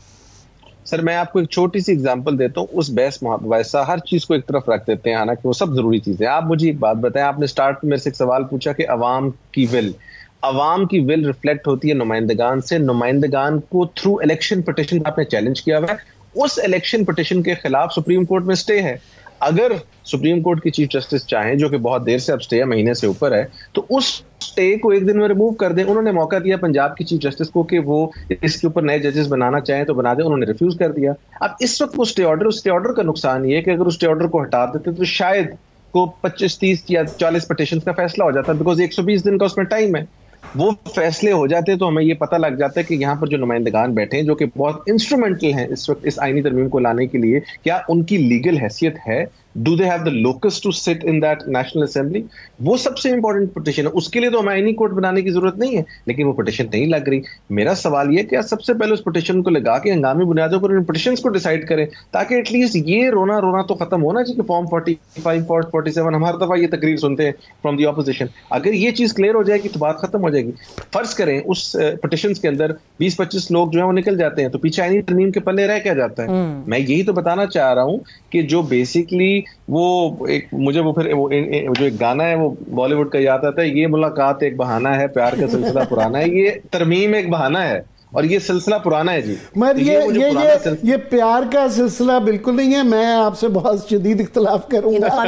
سر میں آپ کو ایک چھوٹی سی اگزامپل دیتا ہوں. اس بحث مباحثہ ہر چیز کو ایک طرف رکھ دیتے ہیں, حالانکہ وہ سب ضروری چیزیں. آپ مجھے ایک بات بتائیں, آپ نے سٹارٹ میں میرے سے ایک سوال پوچھا کہ عوام کی ول عوام کی ول ریفلیکٹ ہوتی ہے نمائندگان سے. نمائندگان کو تھرو الیکشن پٹیشن آپ نے چیلنج کیا ہوا ہے, اس الیکشن پٹیشن کے خلاف سپریم کورٹ میں سٹے ہے. اگر سپریم کورٹ کی چیف جسٹس چاہیں, جو کہ بہت دیر سے اب سٹے ہے, مہینے سے اوپر ہے, تو اس سٹے کو ایک دن میں ریموو کر دیں. انہوں نے موقع دیا پنجاب کی چیف جسٹس کو کہ وہ اس کے اوپر نئے ججز بنانا چاہیں تو بنا دیں, انہوں نے ریفیوز کر دیا. اب اس وقت وہ سٹے آرڈر اس سٹے آرڈر کا نقصان یہ ہے کہ اگر اس سٹے آرڈر کو ہٹا دیتے تو شاید کو پچیس تیس یا چالیس پٹیشن کا فیصلہ ہو جاتا ہے, بیکاز ایک سو بیس دن کا اس میں ٹائم ہے. وہ فیصلے ہو جاتے تو ہمیں یہ پتہ لگ جاتا ہے کہ یہاں پر جو نمائندگان بیٹھے ہیں جو کہ بہت انسٹرومنٹل ہیں اس وقت اس آئینی ترمیم کو لانے کے لیے, کیا ان کی لیگل حیثیت ہے, do they have the locus to sit in that national assembly. وہ سب سے امپورٹنٹ پٹیشن ہے. اس کے لیے تو ہمیں آئینی کورٹ بنانے کی ضرورت نہیں ہے, لیکن وہ پٹیشن نہیں لگ رہی. میرا سوال یہ کہ سب سے پہلے اس پٹیشن کو لگا کے ہنگامی بنیادوں پر ان پٹیشنز کو ڈیسائیڈ کریں, تاکہ ایٹ لیسٹ یہ رونا رونا تو ختم ہونا چاہیے. Form forty five forty seven ہم ہر دفعہ یہ تقریر سنتے ہیں فرام دی اپوزیشن. اگر یہ چیز کلیئر ہو جائے گی تو بات ختم ہو جائے گی. فرض کریں اس پٹیشنز کے اندر بیس پچیس لوگ جو ہیں وہ نکل جاتے ہیں, تو پیچھے آئینی ترمیم کے پلے رہ کیا جاتا ہے. میں یہی تو بتانا چاہ رہا ہوں کہ جو بیسکلی وہ ایک مجھے وہ پھر وہ جو ایک گانا ہے وہ بالی ووڈ کا یاد آتا ہے, یہ ملاقات ایک بہانہ ہے, پیار کا سلسلہ پرانا ہے. یہ ترمیم ایک بہانہ ہے اور یہ سلسلہ پرانا ہے جی. مگر یہ یہ یہ یہ پیار کا سلسلہ بالکل نہیں ہے. میں آپ سے بہت شدید اختلاف کروں گا.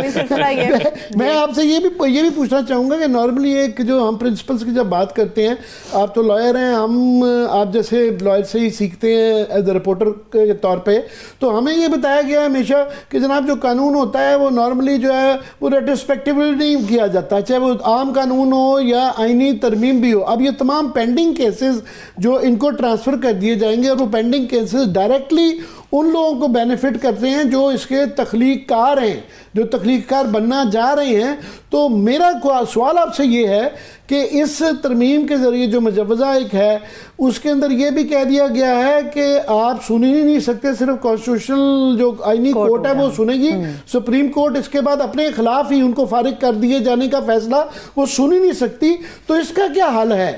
میں آپ سے یہ بھی یہ بھی پوچھنا چاہوں گا کہ نارملی ایک جو ہم پرنسپلس کی جب بات کرتے ہیں, آپ تو لائر ہیں, ہم آپ جیسے لائر سے ہی سیکھتے ہیں ایز اے رپورٹر کے طور پہ, تو ہمیں یہ بتایا گیا ہے ہمیشہ کہ جناب جو قانون ہوتا ہے وہ نارملی جو ہے وہ ریٹروسپیکٹیولی نہیں کیا جاتا, چاہے وہ عام قانون ہو یا آئینی ترمیم بھی ہو. اب یہ تمام پینڈنگ کیسز جو ان کو ٹرانسفر کر دیے جائیں گے, اور وہ پینڈنگ کیسز ڈائریکٹلی ان لوگوں کو بینیفٹ کرتے ہیں جو اس کے تخلیق کار ہیں, جو تخلیق کار بننا جا رہے ہیں. تو میرا سوال آپ سے یہ ہے کہ اس ترمیم کے ذریعے جو مجوزہ ایک ہے اس کے اندر یہ بھی کہہ دیا گیا ہے کہ آپ سن ہی نہیں سکتے, صرف کانسٹیٹیوشنل جو آئینی کورٹ ہے وہ سنے گی, سپریم کورٹ اس کے بعد اپنے خلاف ہی ان کو فارغ کر دیے جانے کا فیصلہ وہ سن ہی نہیں سکتی. تو اس کا کیا حل ہے؟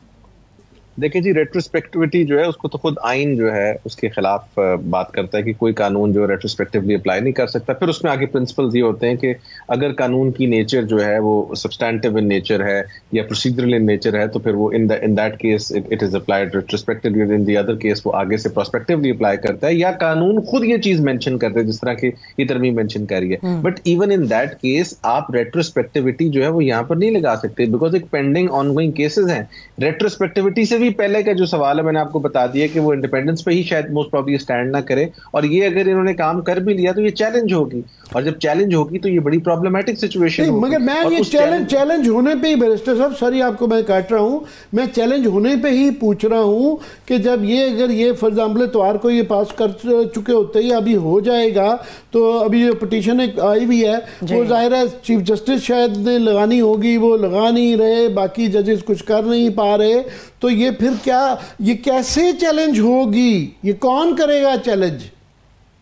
دیکھیں جی, ریٹروسپیکٹیوٹی جو ہے اس کو تو خود آئین جو ہے اس کے خلاف بات کرتا ہے کہ کوئی قانون جو ریٹروسپیکٹیولی اپلائی نہیں کر سکتا. پھر اس میں آگے پرنسپلز یہ ہوتے ہیں کہ اگر قانون کی نیچر جو ہے وہ سبسٹینٹیو ان نیچر ہے یا پروسیجرل ان نیچر ہے تو پھر وہ in in that case it is applied retrospectively, in the other case وہ آگے سے پراسپیکٹیولی اپلائی کرتا ہے, یا قانون خود یہ چیز مینشن کرتا ہے جس طرح کی یہ ترمیم مینشن کر رہی ہے. But even in that case آپ ریٹروسپیکٹیوٹی جو ہے وہ یہاں پر نہیں لگا سکتے, بیکاز ایک پینڈنگ آن گوئنگ کیسز ہیں. ریٹروسپیکٹیوٹی سے بھی پہلے کا جو سوال ہے میں نے آپ کو بتا دیا کہ وہ انڈیپینڈنس پہ ہی شاید موسٹ پروبیبلی اسٹینڈ نہ کرے, اور یہ اگر انہوں نے کام کر بھی لیا تو یہ چیلنج ہوگی, اور جب چیلنج ہوگی تو یہ بڑی پرابلمٹک سچویشن ہوگی. مگر میں یہ چیلنج چیلنج ہونے پہ ہی بیرسٹر صاحب ساری آپ کو میں کاٹ رہا ہوں, میں چیلنج ہونے پہ ہی پوچھ رہا ہوں کہ جب یہ اگر یہ فار ایگزامپل اتوار کو یہ پاس کر چکے ہوتے ہی ابھی ہو جائے گا, تو ابھی جو پٹیشن آئی بھی ہے وہ ظاہر ہے چیف جسٹس شاید نے لگانی ہوگی, وہ لگا نہیں رہے, باقی ججز کچھ کر نہیں پا رہے, تو یہ پھر کیا, یہ کیسے چیلنج ہوگی, یہ کون کرے گا چیلنج؟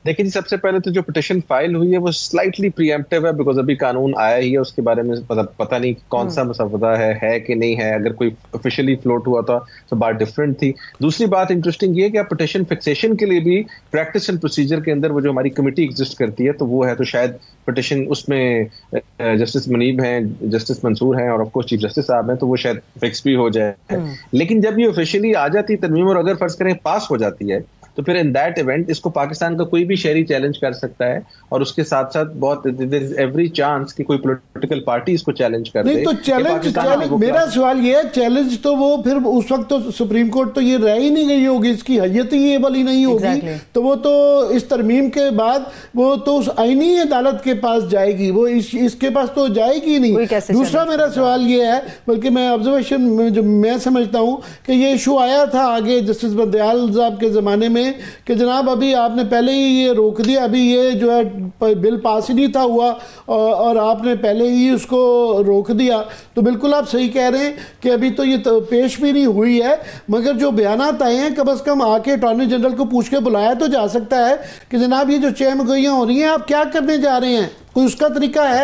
دیکھیں جی، سب سے پہلے تو جو پٹیشن فائل ہوئی ہے وہ سلائٹلی پریمپٹیو ہے، بیکاز ابھی قانون آیا ہی ہے، اس کے بارے میں پتہ نہیں کون سا مسودہ ہے ہے کہ نہیں ہے. اگر کوئی آفیشیلی فلوٹ ہوا تھا تو بات ڈفرینٹ تھی. دوسری بات انٹرسٹنگ یہ ہے کہ آپ پٹیشن فکسیشن کے لیے بھی پریکٹس اینڈ پروسیجر کے اندر وہ جو ہماری کمیٹی ایگزسٹ کرتی ہے تو وہ ہے، تو شاید پٹیشن اس میں جسٹس منیب ہیں، جسٹس منصور ہیں اور آف کورس چیف جسٹس صاحب ہیں، تو وہ شاید فکس بھی ہو جائے. لیکن جب یہ آفیشیلی آ جاتی ترمیم اور اگر فرض کریں پاس ہو جاتی ہے تو پھر ان دیٹ ایونٹ اس کو پاکستان کا کوئی بھی شہری چیلنج کر سکتا ہے، اور اس کے ساتھ ساتھ بہت دیر از ایوری چانس کہ کوئی پولیٹیکل پارٹی اس کو چیلنج کر دے. نہیں تو چیلنج، میرا سوال یہ ہے چیلنج تو وہ پھر اس وقت تو سپریم کورٹ تو یہ رہ ہی نہیں گئی ہوگی، اس کی حیت ہی یہ والی نہیں ہوگی، تو وہ تو اس ترمیم کے بعد وہ تو اس آئینی عدالت کے پاس جائے گی، وہ اس کے پاس تو جائے گی نہیں. دوسرا میرا سوال یہ ہے، بلکہ میں آبزرویشن جو میں سمجھتا ہوں کہ یہ ایشو آیا تھا آگے جسٹس بندیال صاحب کے زمانے میں کہ جناب ابھی آپ نے پہلے ہی یہ روک دیا، ابھی یہ جو ہے بل پاس ہی نہیں تھا ہوا اور آپ نے پہلے ہی اس کو روک دیا. تو بالکل آپ صحیح کہہ رہے ہیں کہ ابھی تو یہ پیش بھی نہیں ہوئی ہے، مگر جو بیانات آئے ہیں کم از کم آ کے اٹارنی جنرل کو پوچھ کے بلایا تو جا سکتا ہے کہ جناب یہ جو چیم گوئیاں ہو رہی ہیں آپ کیا کرنے جا رہے ہیں، کوئی اس کا طریقہ ہے؟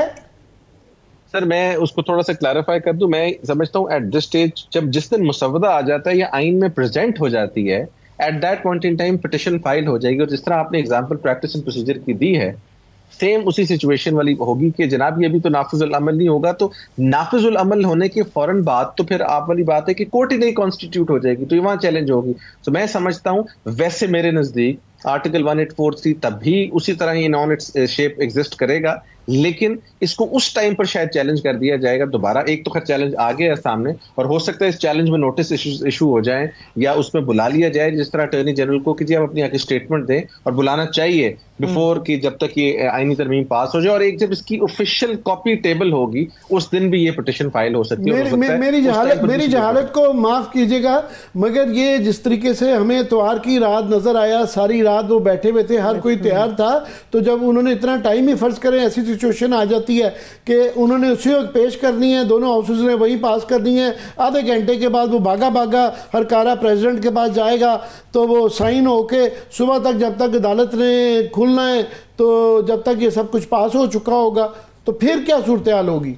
سر میں اس کو تھوڑا سا کلیریفائی کر دوں. میں سمجھتا ہوں ایٹ دس اسٹیج جب جس دن مسودہ آ جاتا ہے یا آئین میں پریزنٹ ہو جاتی ہے، at that point in time petition file ہو جائے گی. اور جس طرح آپ نے اگزامپل پریکٹس اینڈ پروسیجر کی دی ہے، سیم اسی سچویشن والی ہوگی کہ جناب یہ ابھی تو نافذ العمل نہیں ہوگا، تو نافذ العمل ہونے کے فوراً بعد تو پھر آپ والی بات ہے کہ کورٹ ہی نہیں کانسٹیٹیوٹ ہو جائے گی، تو یہ وہاں چیلنج ہوگی. تو میں سمجھتا ہوں ویسے میرے نزدیک article one eight four three تب بھی اسی طرح یہ نان شیپ ایگزسٹ کرے گا، لیکن اس کو اس ٹائم پر شاید چیلنج کر دیا جائے گا دوبارہ. ایک تو خیر چیلنج آ گیا ہے سامنے، اور ہو سکتا ہے اس چیلنج میں نوٹس ایشو ہو جائیں یا اس میں بلا لیا جائے جس طرح اٹارنی جنرل کو کہ جی آپ اپنی آ کے اسٹیٹمنٹ دیں، اور بلانا چاہیے بفور کہ جب تک یہ آئینی ترمیم پاس ہو جائے. اور ایک جب اس کی آفیشیل کاپی ٹیبل ہوگی اس دن بھی یہ پٹیشن فائل ہو سکتی ہے. میری جہالت میری جہالت کو معاف کیجیے گا، مگر یہ جس طریقے سے ہمیں اتوار کی رات نظر آیا، ساری رات وہ بیٹھے ہوئے تھے، ہر کوئی تیار تھا، تو جب انہوں نے اتنا ٹائم ہی فرض کریں ایسی سچویشن آ جاتی ہے کہ انہوں نے اسی وقت پیش کرنی ہے، دونوں آفیسرز نے وہی پاس کرنی ہے، آدھے گھنٹے کے بعد وہ بھاگا بھاگا ہر کارا پریزیڈنٹ کے پاس جائے گا، تو وہ سائن ہو کے صبح تک جب تک عدالت نے کھلنا ہے تو جب تک یہ سب کچھ پاس ہو چکا ہوگا تو پھر کیا صورتحال ہوگی؟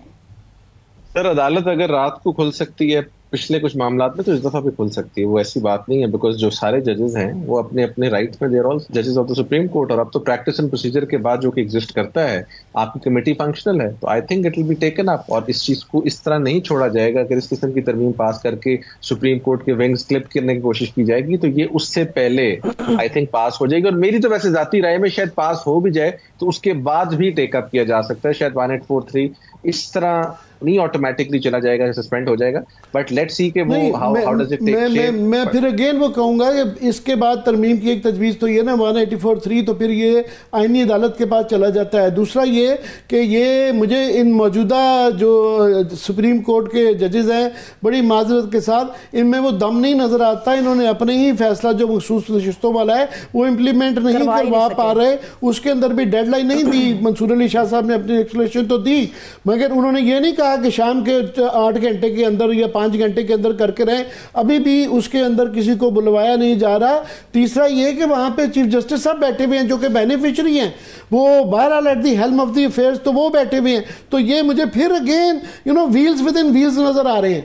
سر عدالت اگر رات کو کھل سکتی ہے پچھلے کچھ معاملات میں تو اس دفعہ بھی کھل سکتی ہے، وہ ایسی بات نہیں ہے، بیکاز جو سارے ججز ہیں وہ اپنے اپنے رائٹس میں دے رہے ہیں، ججز آف دا سپریم کورٹ. اور اب تو پریکٹس اینڈ پروسیجر کے بعد جو کہ ایگزسٹ کرتا ہے آپ کی کمیٹی فنکشنل ہے، تو I think it will be taken up, اور اس چیز کو اس طرح نہیں چھوڑا جائے گا کہ اس قسم کی ترمیم پاس کر کے سپریم کورٹ کے ونگز کلپ کرنے کی کوشش کی جائے گی. تو یہ اس سے پہلے آئی تھنک پاس ہو جائے گی، اور میری تو ویسے ذاتی رائے میں شاید پاس ہو بھی جائے تو اس کے بعد بھی ٹیک اپ کیا جا سکتا ہے. شاید ون ایٹ فور تھری اس طرح نہیں آٹومیٹکلی چلا جائے گا، سسپینڈ ہو جائے گا، بٹ لیٹ سی کہ وہ how how does it take shape. میں پھر اگین وہ کہوں گا کہ اس کے بعد ترمیم کی ایک تجویز تو یہ نا ون ایٹی فور تھری تو پھر یہ آئینی عدالت کے پاس چلا جاتا ہے. دوسرا یہ کہ یہ مجھے ان موجودہ جو سپریم کورٹ کے ججز ہیں بڑی معذرت کے ساتھ ان میں وہ دم نہیں نظر آتا، انہوں نے اپنے ہی فیصلہ جو مخصوص نشستوں والا ہے وہ امپلیمنٹ نہیں کروا پا رہے. اس کے اندر بھی ڈیڈ لائن نہیں دی، منصور علی شاہ صاحب نے اپنی ایکسپلینیشن تو دی، مگر انہوں نے یہ نہیں کہا کہ شام کے آٹھ گھنٹے کے اندر یا پانچ گھنٹے کے اندر کر کے رہیں، ابھی بھی اس کے اندر کسی کو بلوایا نہیں جا رہا. تیسرا یہ کہ وہاں پہ چیف جسٹس صاحب بیٹھے ہوئے ہیں جو کہ بینیفیشری ہیں، وہ بہرحال at the helm of the affairs تو وہ بیٹھے ہوئے ہیں، تو یہ مجھے پھر again you know wheels within ان ویلز نظر آ رہے ہیں.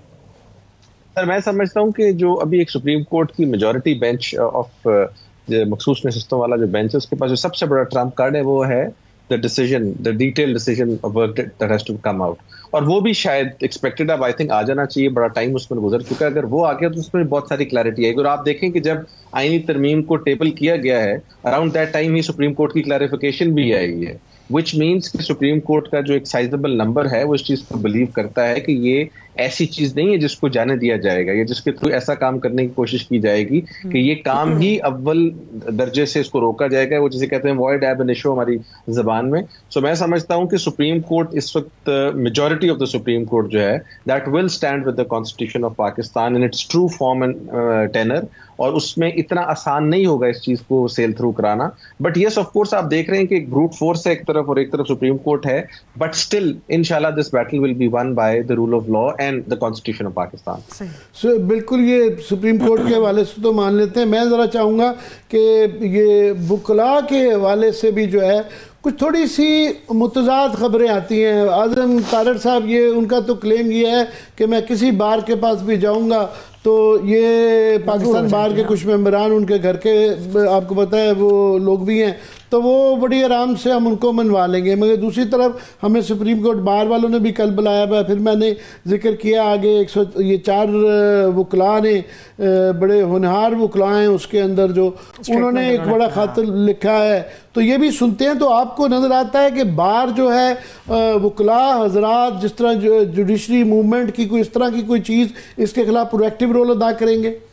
سر میں سمجھتا ہوں کہ جو ابھی ایک سپریم کورٹ کی میجورٹی بینچ آف مخصوص نشستوں والا جو بینچ ہے اس کے پاس جو سب سے بڑا ٹرمپ کارڈ ہے وہ ہے the decision, the detailed decision of work that has to come out. اور وہ بھی شاید ایکسپیکٹڈ اب آئی تھنک آ جانا چاہیے، بڑا ٹائم اس میں گزر چکا ہے. اگر وہ آ گیا تو اس میں بہت ساری کلیئرٹی آئے گی. اور آپ دیکھیں کہ جب آئینی ترمیم کو ٹیبل کیا گیا ہے اراؤنڈ دیٹ ٹائم ہی سپریم کورٹ کی کلیریفیکیشن بھی آئی ہے، وچ مینس کہ سپریم کورٹ کا جو ایک سائزبل نمبر ہے وہ اس چیز کو بلیو کرتا ہے کہ یہ ایسی چیز نہیں ہے جس کو جانے دیا جائے گا یا جس کے تھرو ایسا کام کرنے کی کوشش کی جائے گی کہ یہ کام ہی اول درجے سے اس کو روکا جائے گا، وہ جسے کہتے ہیں وائڈ ایب انیشو ہماری زبان میں. سو میں سمجھتا ہوں کہ سپریم کورٹ اس وقت majority of the Supreme Court جو ہے that will stand with the constitution of Pakistan in its true form and tenor, اور اس میں اتنا آسان نہیں ہوگا اس چیز کو سیل تھرو کرانا. بٹ یس آف کورس آپ دیکھ رہے ہیں کہ ایک بروٹ فورس ہے ایک طرف اور ایک طرف سپریم کورٹ ہے، بٹ اسٹل انشاءاللہ this battle will be won by the rule of law and the Constitution of Pakistan. so, بالکل یہ سپریم کورٹ کے حوالے سے تو مان لیتے ہیں. میں ذرا چاہوں گا کہ یہ وکلاء کے حوالے سے بھی جو ہے کچھ تھوڑی سی متضاد خبریں آتی ہیں. اعظم طارڑ صاحب یہ ان کا تو کلیم یہ ہے کہ میں کسی بار کے پاس بھی جاؤں گا تو یہ پاکستان بار کے کچھ ممبران ان کے گھر کے آپ کو پتہ ہے وہ لوگ بھی ہیں تو وہ بڑی آرام سے ہم ان کو منوا لیں گے. مگر دوسری طرف ہمیں سپریم کورٹ بار والوں نے بھی کل بلایا ہوا ہے. پھر میں نے ذکر کیا آگے ایک سو یہ چار وکلاء نے بڑے ہونہار وکلاء ہیں اس کے اندر جو انہوں نے ایک بڑا خط لکھا ہے تو یہ بھی سنتے ہیں. تو آپ کو نظر آتا ہے کہ بار جو ہے وکلاء حضرات جس طرح جوڈیشری موومنٹ کی کوئی اس طرح کی کوئی چیز اس کے خلاف پرو ایکٹیو رول ادا کریں گے؟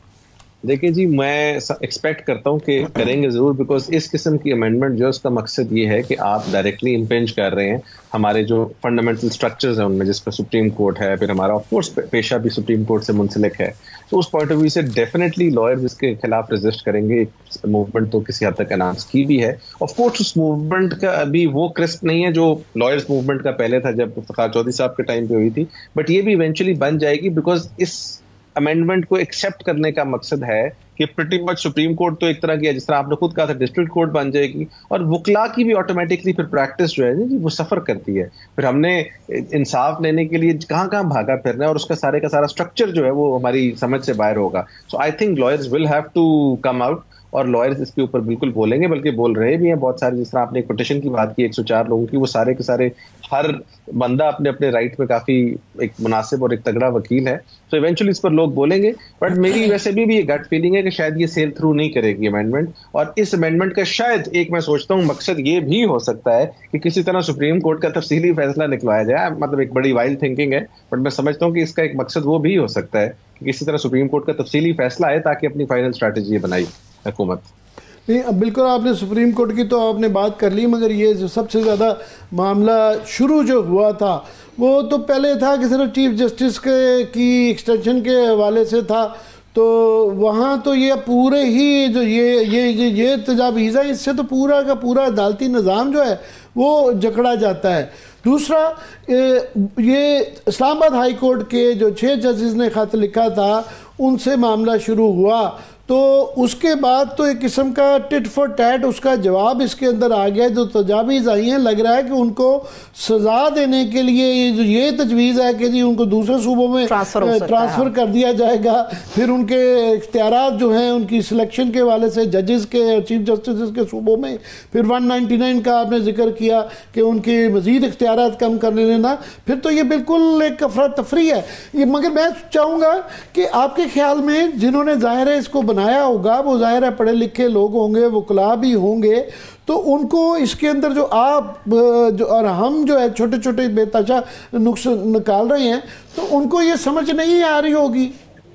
دیکھیں جی میں ایکسپیکٹ کرتا ہوں کہ کریں گے ضرور, بیکاز اس قسم کی امینڈمنٹ جو اس کا مقصد یہ ہے کہ آپ ڈائریکٹلی امپینج کر رہے ہیں ہمارے جو فنڈامنٹل سٹرکچرز ہیں ان میں, جس پر سپریم کورٹ ہے, پھر ہمارا آف کورس پیشہ بھی سپریم کورٹ سے منسلک ہے. تو اس پوائنٹ آف ویو سے ڈیفینیٹلی لائرز اس کے خلاف ریزسٹ کریں گے. موومنٹ تو کسی حد تک اناؤنس کی بھی ہے. آف کورس اس موومنٹ کا ابھی وہ کرسپ نہیں ہے جو لائرز موومنٹ کا پہلے تھا جب افتخار چودھری صاحب کے ٹائم پہ ہوئی تھی, بٹ یہ بھی ایونچولی بن جائے گی بیکاز اس امینڈمنٹ کو ایکسیپٹ کرنے کا مقصد ہے کہ پریٹی مچ سپریم کورٹ تو ایک طرح کی جس طرح آپ نے خود کہا تھا ڈسٹرکٹ کورٹ بن جائے گی, اور وکلاء کی بھی آٹومیٹکلی پھر پریکٹس جو ہے جی وہ سفر کرتی ہے. پھر ہم نے انصاف لینے کے لیے کہاں کہاں بھاگا پھرنا ہے اور اس کا سارے کا سارا اسٹرکچر جو ہے وہ ہماری سمجھ سے باہر ہوگا. So I think lawyers will have to come out اور لائرز اس کے اوپر بالکل بولیں گے, بلکہ بول رہے بھی ہیں بہت سارے. جس طرح آپ نے ایک پٹیشن کی بات کی ایک سو چار لوگوں کی, وہ سارے کے سارے ہر بندہ اپنے اپنے رائٹ میں کافی ایک مناسب اور ایک تگڑا وکیل ہے. تو ایونچولی اس پر لوگ بولیں گے, بٹ میری ویسے بھی یہ گٹ فیلنگ ہے کہ شاید یہ سیل تھرو نہیں کرے گی امینڈمنٹ. اور اس امینڈمنٹ کا شاید ایک میں سوچتا ہوں مقصد یہ بھی ہو سکتا ہے کہ کسی طرح سپریم کورٹ کا تفصیلی فیصلہ نکلوایا جائے. مطلب ایک بڑی وائلڈ تھنکنگ ہے, بٹ میں سمجھتا ہوں کہ اس کا ایک مقصد وہ بھی ہو سکتا ہے کہ کسی طرح سپریم کورٹ کا تفصیلی فیصلہ آئے تاکہ اپنی فائنل اسٹریٹجی بنائی حکومت. نہیں اب بالکل آپ نے سپریم کورٹ کی تو آپ نے بات کر لی, مگر یہ جو سب سے زیادہ معاملہ شروع جو ہوا تھا وہ تو پہلے تھا کہ صرف چیف جسٹس کے کی ایکسٹینشن کے حوالے سے تھا. تو وہاں تو یہ پورے ہی جو یہ یہ یہ تجاویز ہے اس سے تو پورا کا پورا عدالتی نظام جو ہے وہ جکڑا جاتا ہے. دوسرا یہ اسلام آباد ہائی کورٹ کے جو چھ ججز نے خط لکھا تھا ان سے معاملہ شروع ہوا, تو اس کے بعد تو ایک قسم کا ٹٹ فور ٹیٹ اس کا جواب اس کے اندر آ گیا. جو تجاویز آئی ہیں لگ رہا ہے کہ ان کو سزا دینے کے لیے یہ تجویز ہے کہ جی ان کو دوسرے صوبوں میں ٹرانسفر کر دیا جائے گا. پھر ان کے اختیارات جو ہیں ان کی سلیکشن کے حوالے سے ججز کے چیف جسٹس کے صوبوں میں, پھر ون نائنٹی نائن کا آپ نے ذکر کیا کہ ان کے مزید اختیارات کم کرنے لینا, پھر تو یہ بالکل ایک افراتفری ہے. یہ مگر میں چاہوں گا کہ آپ کے خیال میں جنہوں نے ظاہر ہے اس کو بنایا ہوگا وہ ظاہر ہے پڑھے لکھے لوگ ہوں گے, وکلاء بھی ہوں گے, تو ان کو اس کے اندر جو آپ جو اور ہم جو ہے چھوٹے چھوٹے بے تحاشا نقص نکال رہے ہیں تو ان کو یہ سمجھ نہیں آ رہی ہوگی.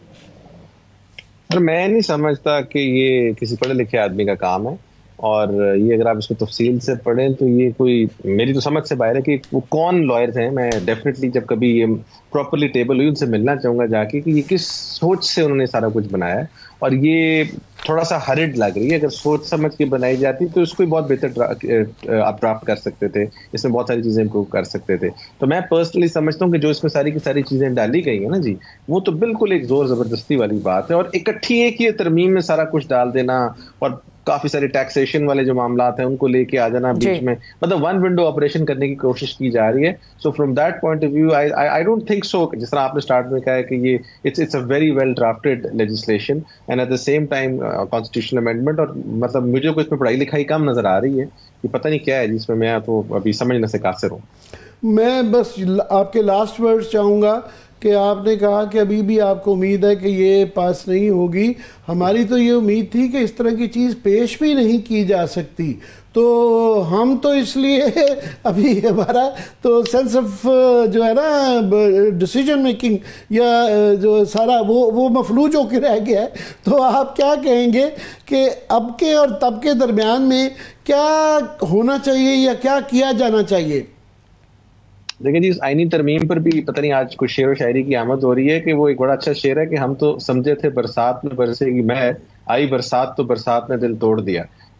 میں نہیں سمجھتا کہ یہ کسی پڑھے لکھے آدمی کا کام ہے, اور یہ اگر آپ اس کو تفصیل سے پڑھیں تو یہ کوئی میری تو سمجھ سے باہر ہے کہ وہ کون لائرز ہیں. میں ڈیفینیٹلی جب کبھی یہ پراپرلی ٹیبل ہوئی ان سے ملنا چاہوں گا جا کے کہ یہ کس سوچ سے انہوں نے سارا کچھ بنایا ہے, اور یہ تھوڑا سا ہرڈ لگ رہی ہے. اگر سوچ سمجھ کے بنائی جاتی تو اس کو بہت بہتر آپ ڈرافٹ کر سکتے تھے, اس میں بہت ساری چیزیں امپروو کر سکتے تھے. تو میں پرسنلی سمجھتا ہوں کہ جو اس میں ساری کی ساری چیزیں ڈالی گئی ہیں نا جی, وہ تو بالکل ایک زور زبردستی والی بات ہے, اور اکٹھی ایک ہی ترمیم میں سارا کچھ ڈال دینا اور کافی سارے ٹیکسیشن والے جو معاملات ہیں ان کو لے کے آ جانا بیچ میں, مطلب ون ونڈو آپریشن کرنے کی کوشش کی جا رہی ہے. So from that point of view I don't think so, جس طرح آپ نے اسٹارٹ میں کہا ہے کہ یہ it's it's a very well drafted legislation and at the same time constitutional amendment. اور مطلب مجھے کو اس میں پڑھائی لکھائی کم نظر آ رہی ہے, کہ پتہ نہیں کیا ہے جس میں میں تو ابھی سمجھنے سے قاصر ہوں. میں بس آپ کے لاسٹ ورڈز چاہوں گا کہ آپ نے کہا کہ ابھی بھی آپ کو امید ہے کہ یہ پاس نہیں ہوگی. ہماری تو یہ امید تھی کہ اس طرح کی چیز پیش بھی نہیں کی جا سکتی, تو ہم تو اس لیے ابھی ہمارا تو سینس آف جو ہے نا ڈیسیجن میکنگ یا جو سارا وہ وہ مفلوج ہو کے رہ گیا ہے. تو آپ کیا کہیں گے کہ اب کے اور تب کے درمیان میں کیا ہونا چاہیے یا کیا کیا جانا چاہیے؟ دیکھیں جی, اس آئینی ترمیم پر بھی پتہ نہیں آج کچھ شعر و شاعری کی آمد ہو رہی ہے کہ وہ ایک بڑا اچھا شعر ہے کہ ہم تو سمجھے تھے برسات میں برسے گی مہر, آئی برسات تو برسات نے دل توڑ دیا.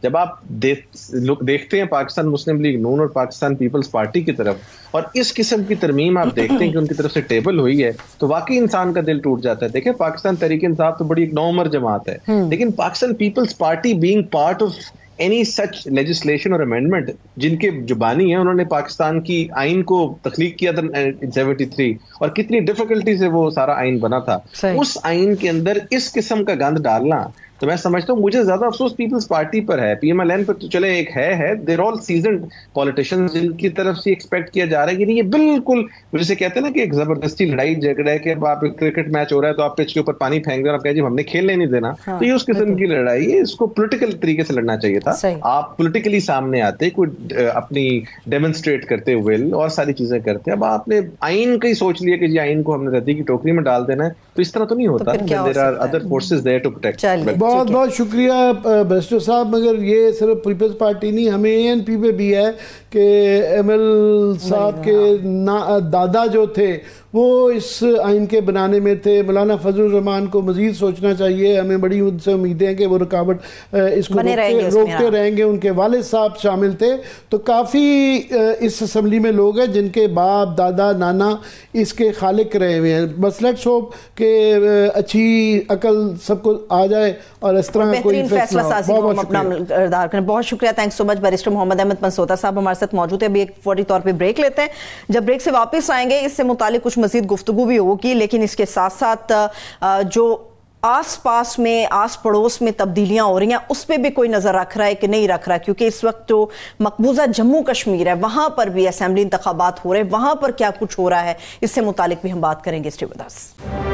جب آپ دیکھتے ہیں پاکستان مسلم لیگ نون اور پاکستان پیپلز پارٹی کی طرف اور اس قسم کی ترمیم آپ دیکھتے ہیں کہ ان کی طرف سے ٹیبل ہوئی ہے تو واقعی انسان کا دل ٹوٹ جاتا ہے. دیکھیں پاکستان تحریک انصاف تو بڑی ایک نوعمر جماعت ہے, لیکن Pakistan Peoples Party being part of any such legislation اور امینڈمنٹ, جن کے جو بانی ہیں انہوں نے پاکستان کی آئین کو تخلیق کیا تھا سیونٹی تھری اور کتنی ڈیفیکلٹی سے وہ سارا آئین بنا تھا, اس آئین کے اندر اس قسم کا گند ڈالنا تو میں سمجھتا ہوں مجھے زیادہ افسوس پیپلز پارٹی پر ہے. پی ایم ایل این پر تو چلے ایک ہے ہے دیر آل سیزنڈ پولیٹیشنز جن کی طرف سے ایکسپیکٹ کیا جا رہا ہے کہ نہیں یہ بالکل جیسے کہتے ہیں نا کہ ایک زبردستی لڑائی جھگڑا ہے کہ آپ کرکٹ میچ ہو رہا ہے تو آپ پچ کے اوپر پانی پھینک دیں اور آپ کہیں جی ہم نے کھیلنے نہیں دینا, تو یہ اس قسم کی لڑائی ہے. اس کو پولیٹیکل طریقے سے لڑنا چاہیے تھا. آپ پولیٹیکلی سامنے آتے کوئی اپنی ڈیمونسٹریٹ کرتے ول اور ساری چیزیں کرتے, اب آپ نے آئین کا ہی سوچ لیا کہ جی آئین کو ہم نے ردی کی ٹوکری میں ڈال دینا ہے, تو اس طرح تو نہیں ہوتا. There are other forces there to protect. بہت بہت شکریہ بیسٹر صاحب, مگر یہ صرف پیپلز پارٹی نہیں, ہمیں اے این پی پہ بھی ہے کہ ایم ایل صاحب کے دادا جو تھے وہ اس آئین کے بنانے میں تھے. مولانا فضل الرحمان کو مزید سوچنا چاہیے, ہمیں بڑی ان سے امیدیں ہیں کہ وہ رکاوٹ اس کو روکتے رہیں گے. ان کے والد صاحب شامل تھے, تو کافی اس اسمبلی میں لوگ ہیں جن کے باپ دادا نانا اس کے خالق رہے ہوئے ہیں. بس لیٹس ہوپ کہ اچھی عقل سب کو آ جائے اور اس طرح کوئی فیصلہ سازی کو ہم اپنا کردار کریں. بہت شکریہ, thanks so much. Barrister Muhammad Ahmed منصوتا صاحب ہمارے ساتھ موجود ہیں. ابھی ایک فوری طور پہ بریک لیتے ہیں, جب بریک سے واپس آئیں گے اس سے متعلق کچھ مزید گفتگو بھی ہوگی, لیکن اس کے ساتھ ساتھ جو آس پاس میں آس پڑوس میں تبدیلیاں ہو رہی ہیں اس پہ بھی کوئی نظر رکھ رہا ہے کہ نہیں رکھ رہا ہے, کیونکہ اس وقت جو مقبوضہ جموں کشمیر ہے وہاں پر بھی اسمبلی انتخابات ہو رہے ہیں, وہاں پر کیا کچھ ہو رہا ہے اس سے متعلق بھی ہم بات کریں گے. Stay with us.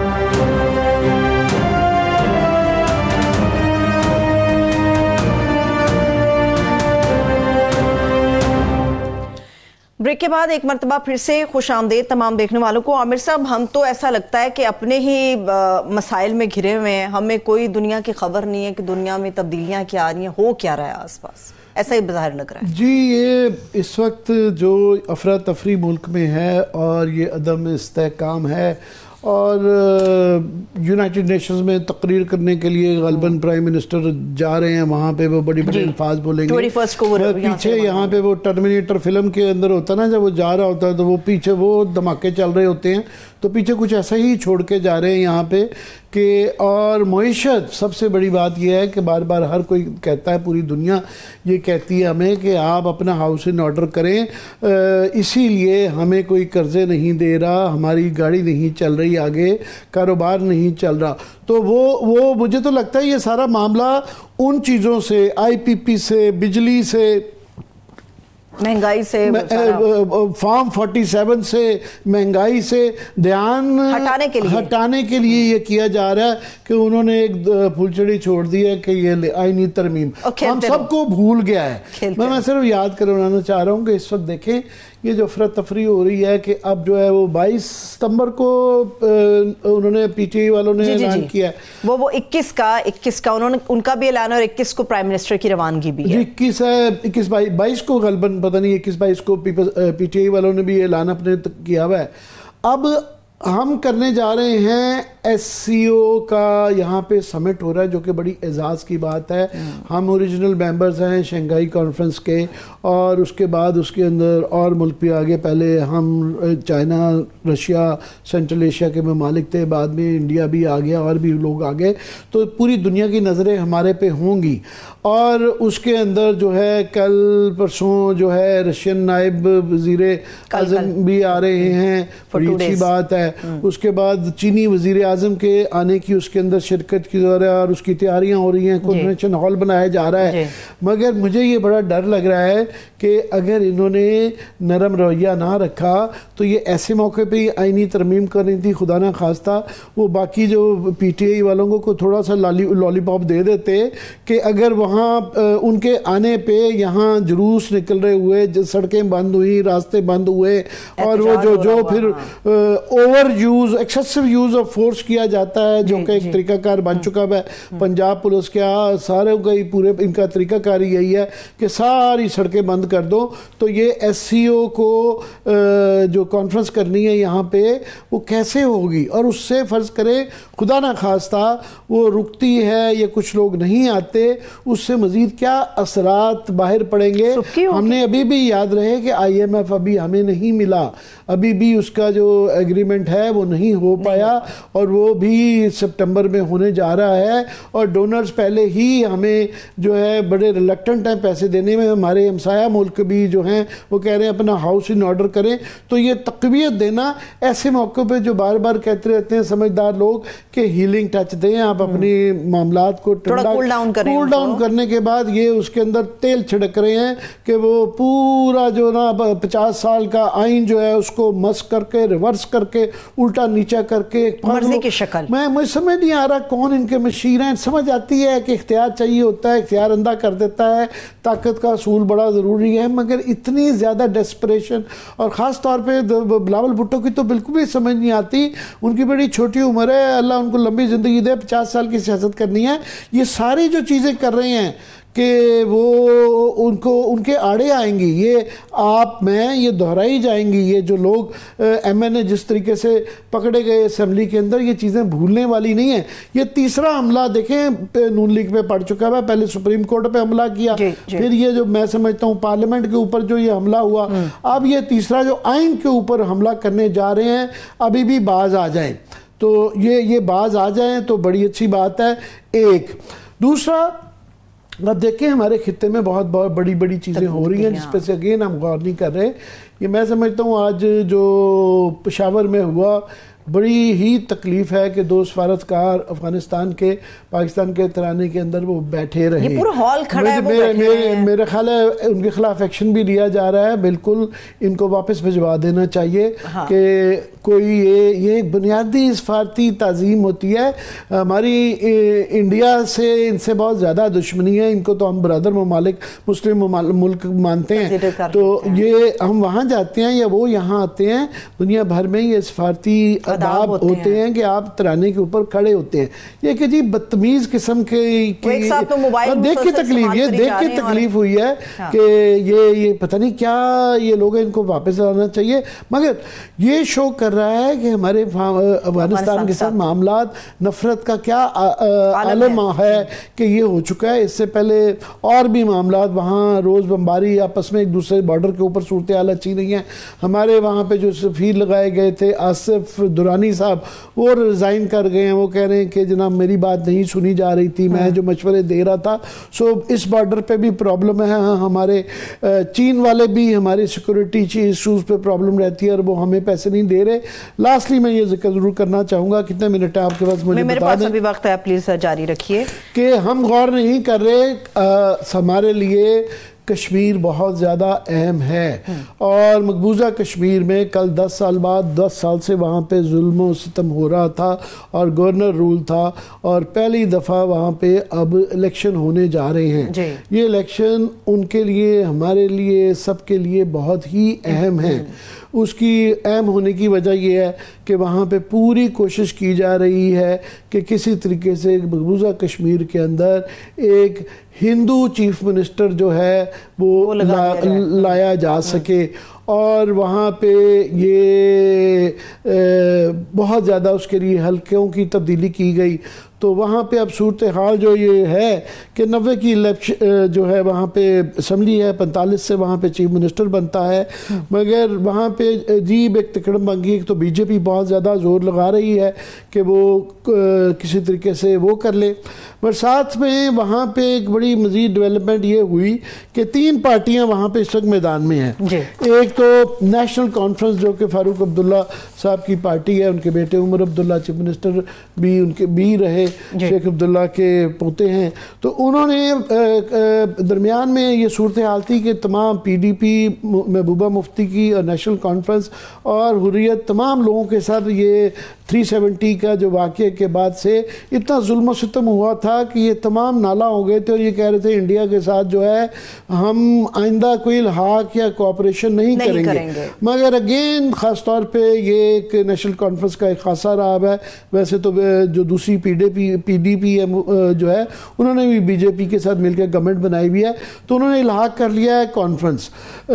بریک کے بعد ایک مرتبہ پھر سے خوش آمدید تمام دیکھنے والوں کو. عامر صاحب, ہم تو ایسا لگتا ہے کہ اپنے ہی مسائل میں گھرے ہوئے ہیں, ہمیں کوئی دنیا کی خبر نہیں ہے کہ دنیا میں تبدیلیاں کیا آ رہی ہیں, ہو کیا رہا ہے آس پاس, ایسا ہی بظاہر لگ رہا ہے. جی یہ اس وقت جو افراتفری ملک میں ہے اور یہ عدم استحکام ہے, اور یونائٹڈ نیشنز میں تقریر کرنے کے لیے غالباً پرائم منسٹر جا رہے ہیں وہاں پہ, وہ بڑی بڑی الفاظ بولیں گے. پیچھے یہاں پہ وہ ٹرمینیٹر فلم کے اندر ہوتا نا, جب وہ جا رہا ہوتا ہے تو وہ پیچھے وہ دھماکے چل رہے ہوتے ہیں, تو پیچھے کچھ ایسا ہی چھوڑ کے جا رہے ہیں یہاں پہ کہ. اور معیشت سب سے بڑی بات یہ ہے کہ بار بار ہر کوئی کہتا ہے, پوری دنیا یہ کہتی ہے ہمیں کہ آپ اپنا ہاؤس ان آرڈر کریں, اسی لیے ہمیں کوئی قرضے نہیں دے رہا, ہماری گاڑی نہیں چل رہی آگے, کاروبار نہیں چل رہا. تو وہ وہ مجھے تو لگتا ہے یہ سارا معاملہ ان چیزوں سے, آئی پی پی سے, بجلی سے, مہنگائی سے, فارم فورٹی سیون سے, مہنگائی سے دھیان ہٹانے کے لیے ہٹانے کے لیے یہ کیا جا رہا ہے کہ انہوں نے ایک پھلچڑی چھوڑ دی ہے کہ یہ آئینی ترمیم ہم سب کو بھول گیا ہے. میں میں صرف یاد کروانا چاہ رہا ہوں کہ اس وقت دیکھیں یہ جو افراتفری ہو رہی ہے کہ اب جو ہے وہ بائیس ستمبر کو انہوں نے پی ٹی آئی والوں نے اعلان کیا ہے, وہ وہ اکیس کا اکیس کا انہوں نے ان کا بھی اعلان, اور اکیس کو پرائم منسٹر کی روانگی بھی ہے. اکیس ہے, اکیس بائیس کو غالباً پتہ نہیں, اکیس بائیس کو پی ٹی آئی والوں نے بھی اعلان اپنے کیا ہوا ہے. اب ہم کرنے جا رہے ہیں ایس سی او کا, یہاں پہ سمٹ ہو رہا ہے جو کہ بڑی اعزاز کی بات ہے. ہم اوریجنل ممبرز ہیں شنگھائی کانفرنس کے, اور اس کے بعد اس کے اندر اور ملک بھی آگے, پہلے ہم چائنا, رشیا, سینٹرل ایشیا کے ممالک تھے, بعد میں انڈیا بھی آ گیا اور بھی لوگ آ گئے, تو پوری دنیا کی نظریں ہمارے پہ ہوں گی. اور اس کے اندر جو ہے کل پرسوں جو ہے رشین نائب وزیر اعظم بھی آ رہے ہیں, بڑی اچھی بات ہے. اس کے بعد چینی وزیر اعظم کے آنے کی اس کے اندر شرکت کی ضرورت ہے, اور اس کی تیاریاں ہو رہی ہیں, کنونشن ہال بنایا جا رہا ہے. مگر مجھے یہ بڑا ڈر لگ رہا ہے کہ اگر انہوں نے نرم رویہ نہ رکھا تو یہ ایسے موقع پہ ہی آئینی ترمیم کرنی تھی, خدا نہ خواستہ وہ باقی جو پی ٹی آئی والوں کو تھوڑا سا لالی پاپ دے دیتے کہ اگر وہاں ان کے آنے پہ یہاں جلوس نکل رہے ہوئے, سڑکیں بند ہوئی, راستے بند ہوئے, اور وہ جو جو پھر overuse excessive use of force post کیا جاتا ہے جو کہ ایک طریقہ کار بن چکا ہے پنجاب پولیس کے سارے کا ہی پورے ان کا طریقہ کار یہی ہے کہ ساری سڑکیں بند کر دو. تو یہ ایس سی او کو جو کانفرنس کرنی ہے یہاں پہ وہ کیسے ہوگی؟ اور اس سے فرض کرے خدا نہ خواستہ وہ رکتی ہے یا کچھ لوگ نہیں آتے، اس سے مزید کیا اثرات باہر پڑیں گے؟ ہم نے ابھی بھی یاد رہے کہ آئی ایم ایف ابھی ہمیں نہیں ملا، ابھی بھی اس کا جو ایگریمنٹ ہے وہ نہیں ہو پایا، اور وہ بھی سپٹمبر میں ہونے جا رہا ہے. اور ڈونرز پہلے ہی ہمیں جو ہے بڑے ریلیکٹنٹ ہیں پیسے دینے میں. ہمارے ہمسایہ ملک بھی جو ہیں وہ کہہ رہے ہیں اپنا ہاؤس ان آرڈر کریں. تو یہ تقویت دینا ایسے موقع پہ جو بار بار کہتے رہتے ہیں سمجھدار لوگ کہ ہیلنگ ٹچ دیں آپ اپنی معاملات کو کول ڈاؤن کریں، کول ڈاؤن کرنے کے بعد یہ اس کے اندر تیل چھڑک رہے ہیں کہ وہ پورا جو نا پچاس سال کا آئین جو ہے اس کو مس کر کے ریورس کر کے الٹا نیچا کر کے مرضی کی شکل. میں مجھے سمجھ نہیں آ رہا کون ان کے مشیر ہیں. سمجھ آتی ہے کہ اختیار چاہیے ہوتا ہے، اختیار اندھا کر دیتا ہے، طاقت کا اصول بڑا ضروری ہے، مگر اتنی زیادہ ڈیسپریشن. اور خاص طور پہ بلاول بھٹو کی تو بالکل بھی سمجھ نہیں آتی. ان کی بڑی چھوٹی عمر ہے، اللہ ان کو لمبی زندگی دے، پچاس سال کی سیاست کرنی ہے. یہ ساری جو چیزیں کر رہے ہیں کہ وہ ان کو ان کے آڑے آئیں گی، یہ آپ میں یہ دہرائی جائیں گی. یہ جو لوگ ایم این اے جس طریقے سے پکڑے گئے اسمبلی کے اندر، یہ چیزیں بھولنے والی نہیں ہیں. یہ تیسرا حملہ دیکھیں نون لیگ پہ پڑ چکا ہے. پہلے سپریم کورٹ پہ حملہ کیا، جی جی. پھر یہ جو میں سمجھتا ہوں پارلیمنٹ کے اوپر جو یہ حملہ ہوا، اب یہ تیسرا جو آئین کے اوپر حملہ کرنے جا رہے ہیں. ابھی بھی باز آ جائیں تو یہ یہ باز آ جائیں تو بڑی اچھی بات ہے. ایک دوسرا اب دیکھیں ہمارے خطے میں بہت بہت بڑی بڑی چیزیں ہو رہی ہیں جس پہ سے اگین ہم غور نہیں کر رہے. یہ میں سمجھتا ہوں آج جو پشاور میں ہوا بڑی ہی تکلیف ہے کہ دو سفارتکار افغانستان کے پاکستان کے ترانے کے اندر وہ بیٹھے رہے. یہ پورا ہال کھڑا ہے، وہ بیٹھے رہے ہیں. میرا خیال ہے ان کے خلاف ایکشن بھی لیا جا رہا ہے. بالکل ان کو واپس بھجوا دینا چاہیے کہ کوئی یہ یہ بنیادی سفارتی تعظیم ہوتی ہے. ہماری انڈیا سے ان سے بہت زیادہ دشمنی ہے. ان کو تو ہم برادر ممالک مسلم ملک مانتے ہیں، تو یہ ہم وہاں جاتے ہیں یا وہ یہاں آتے ہیں، دنیا بھر میں یہ سفارتی آداب ہوتے ہیں کہ آپ ترانے کے اوپر کھڑے ہوتے ہیں. یہ کہ جی بدتمیز قسم کے دیکھ کے تکلیف یہ دیکھ کے تکلیف ہوئی ہے کہ یہ یہ پتہ نہیں کیا یہ لوگ ان کو واپس لانا چاہیے. مگر یہ شو کر رہا ہے کہ ہمارے افغانستان کے ساتھ معاملات نفرت کا کیا عالم ہے کہ یہ ہو چکا ہے. اس سے پہلے اور بھی معاملات وہاں روز بمباری آپس میں ایک دوسرے بارڈر کے اوپر صورتحال اچھی نہیں ہے. ہمارے وہاں پہ جو سفیر لگائے گئے تھے آصف درانی صاحب وہ ریزائن کر گئے ہیں. وہ کہہ رہے ہیں کہ جناب میری بات نہیں سنی جا رہی تھی، میں جو مشورے دے رہا تھا. سو اس بارڈر پہ بھی پرابلم ہے. ہمارے چین والے بھی ہمارے سیکورٹی ایشوز پہ پرابلم رہتی ہے اور وہ ہمیں پیسے نہیں دے رہے. لاسٹلی میں یہ ذکر ضرور کرنا چاہوں گا، کتنے منٹ ہے آپ کے پاس مجھے میرے پاس ابھی وقت ہے، پلیز جاری رکھیے، کہ ہم غور نہیں کر رہے ہمارے لیے کشمیر بہت زیادہ اہم ہے. اور مقبوضہ کشمیر میں کل دس سال بعد دس سال سے وہاں پہ ظلم و ستم ہو رہا تھا اور گورنر رول تھا، اور پہلی دفعہ وہاں پہ اب الیکشن ہونے جا رہے ہیں. جی. یہ الیکشن ان کے لیے ہمارے لیے سب کے لیے بہت ہی اہم ہے. اس کی اہم ہونے کی وجہ یہ ہے کہ وہاں پہ پوری کوشش کی جا رہی ہے کہ کسی طریقے سے مقبوضہ کشمیر کے اندر ایک ہندو چیف منسٹر جو ہے وہ لایا جا سکے. اور وہاں پہ یہ بہت زیادہ اس کے لیے حلقوں کی تبدیلی کی گئی. تو وہاں پہ اب صورتحال جو یہ ہے کہ نوے کی جو ہے وہاں پہ اسمبلی ہے، پینتالیس سے وہاں پہ چیف منسٹر بنتا ہے. مگر وہاں پہ عجیب ایک تکڑم بنگی. ایک تو بی جے پی بہت زیادہ زور لگا رہی ہے کہ وہ کسی طریقے سے وہ کر لے. مگر ساتھ میں وہاں پہ ایک بڑی مزید ڈیولپمنٹ یہ ہوئی کہ تین پارٹیاں وہاں پہ اس وقت میدان میں ہیں. ایک تو نیشنل کانفرنس جو کہ فاروق عبداللہ صاحب کی پارٹی ہے، ان کے بیٹے عمر عبداللہ چیف منسٹر بھی ان کے بھی رہے. شیخ عبداللہ کے پوتے ہیں. تو انہوں نے درمیان میں یہ صورتحال تھی کہ تمام P D P, Mehbooba Mufti کی اور نیشنل کانفرنس اور حریت، تمام لوگوں کے ساتھ یہ تھری سیونٹی کا جو واقعے کے بعد سے اتنا ظلم و ستم ہوا تھا کہ یہ تمام نالا ہو گئے تھے اور یہ کہہ رہے تھے انڈیا کے ساتھ جو ہے ہم آئندہ کوئی الحاق یا کوآپریشن نہیں کریں گے. مگر اگین خاص طور پہ یہ ایک نیشنل کانفرنس کا ایک خاصا راب ہے. ویسے تو جو دوسری P D P P D P جو ہے انہوں نے بھی بی جے پی کے ساتھ مل کے گورنمنٹ بنائی ہوئی ہے، تو انہوں نے الحاق کر لیا ہے کانفرنس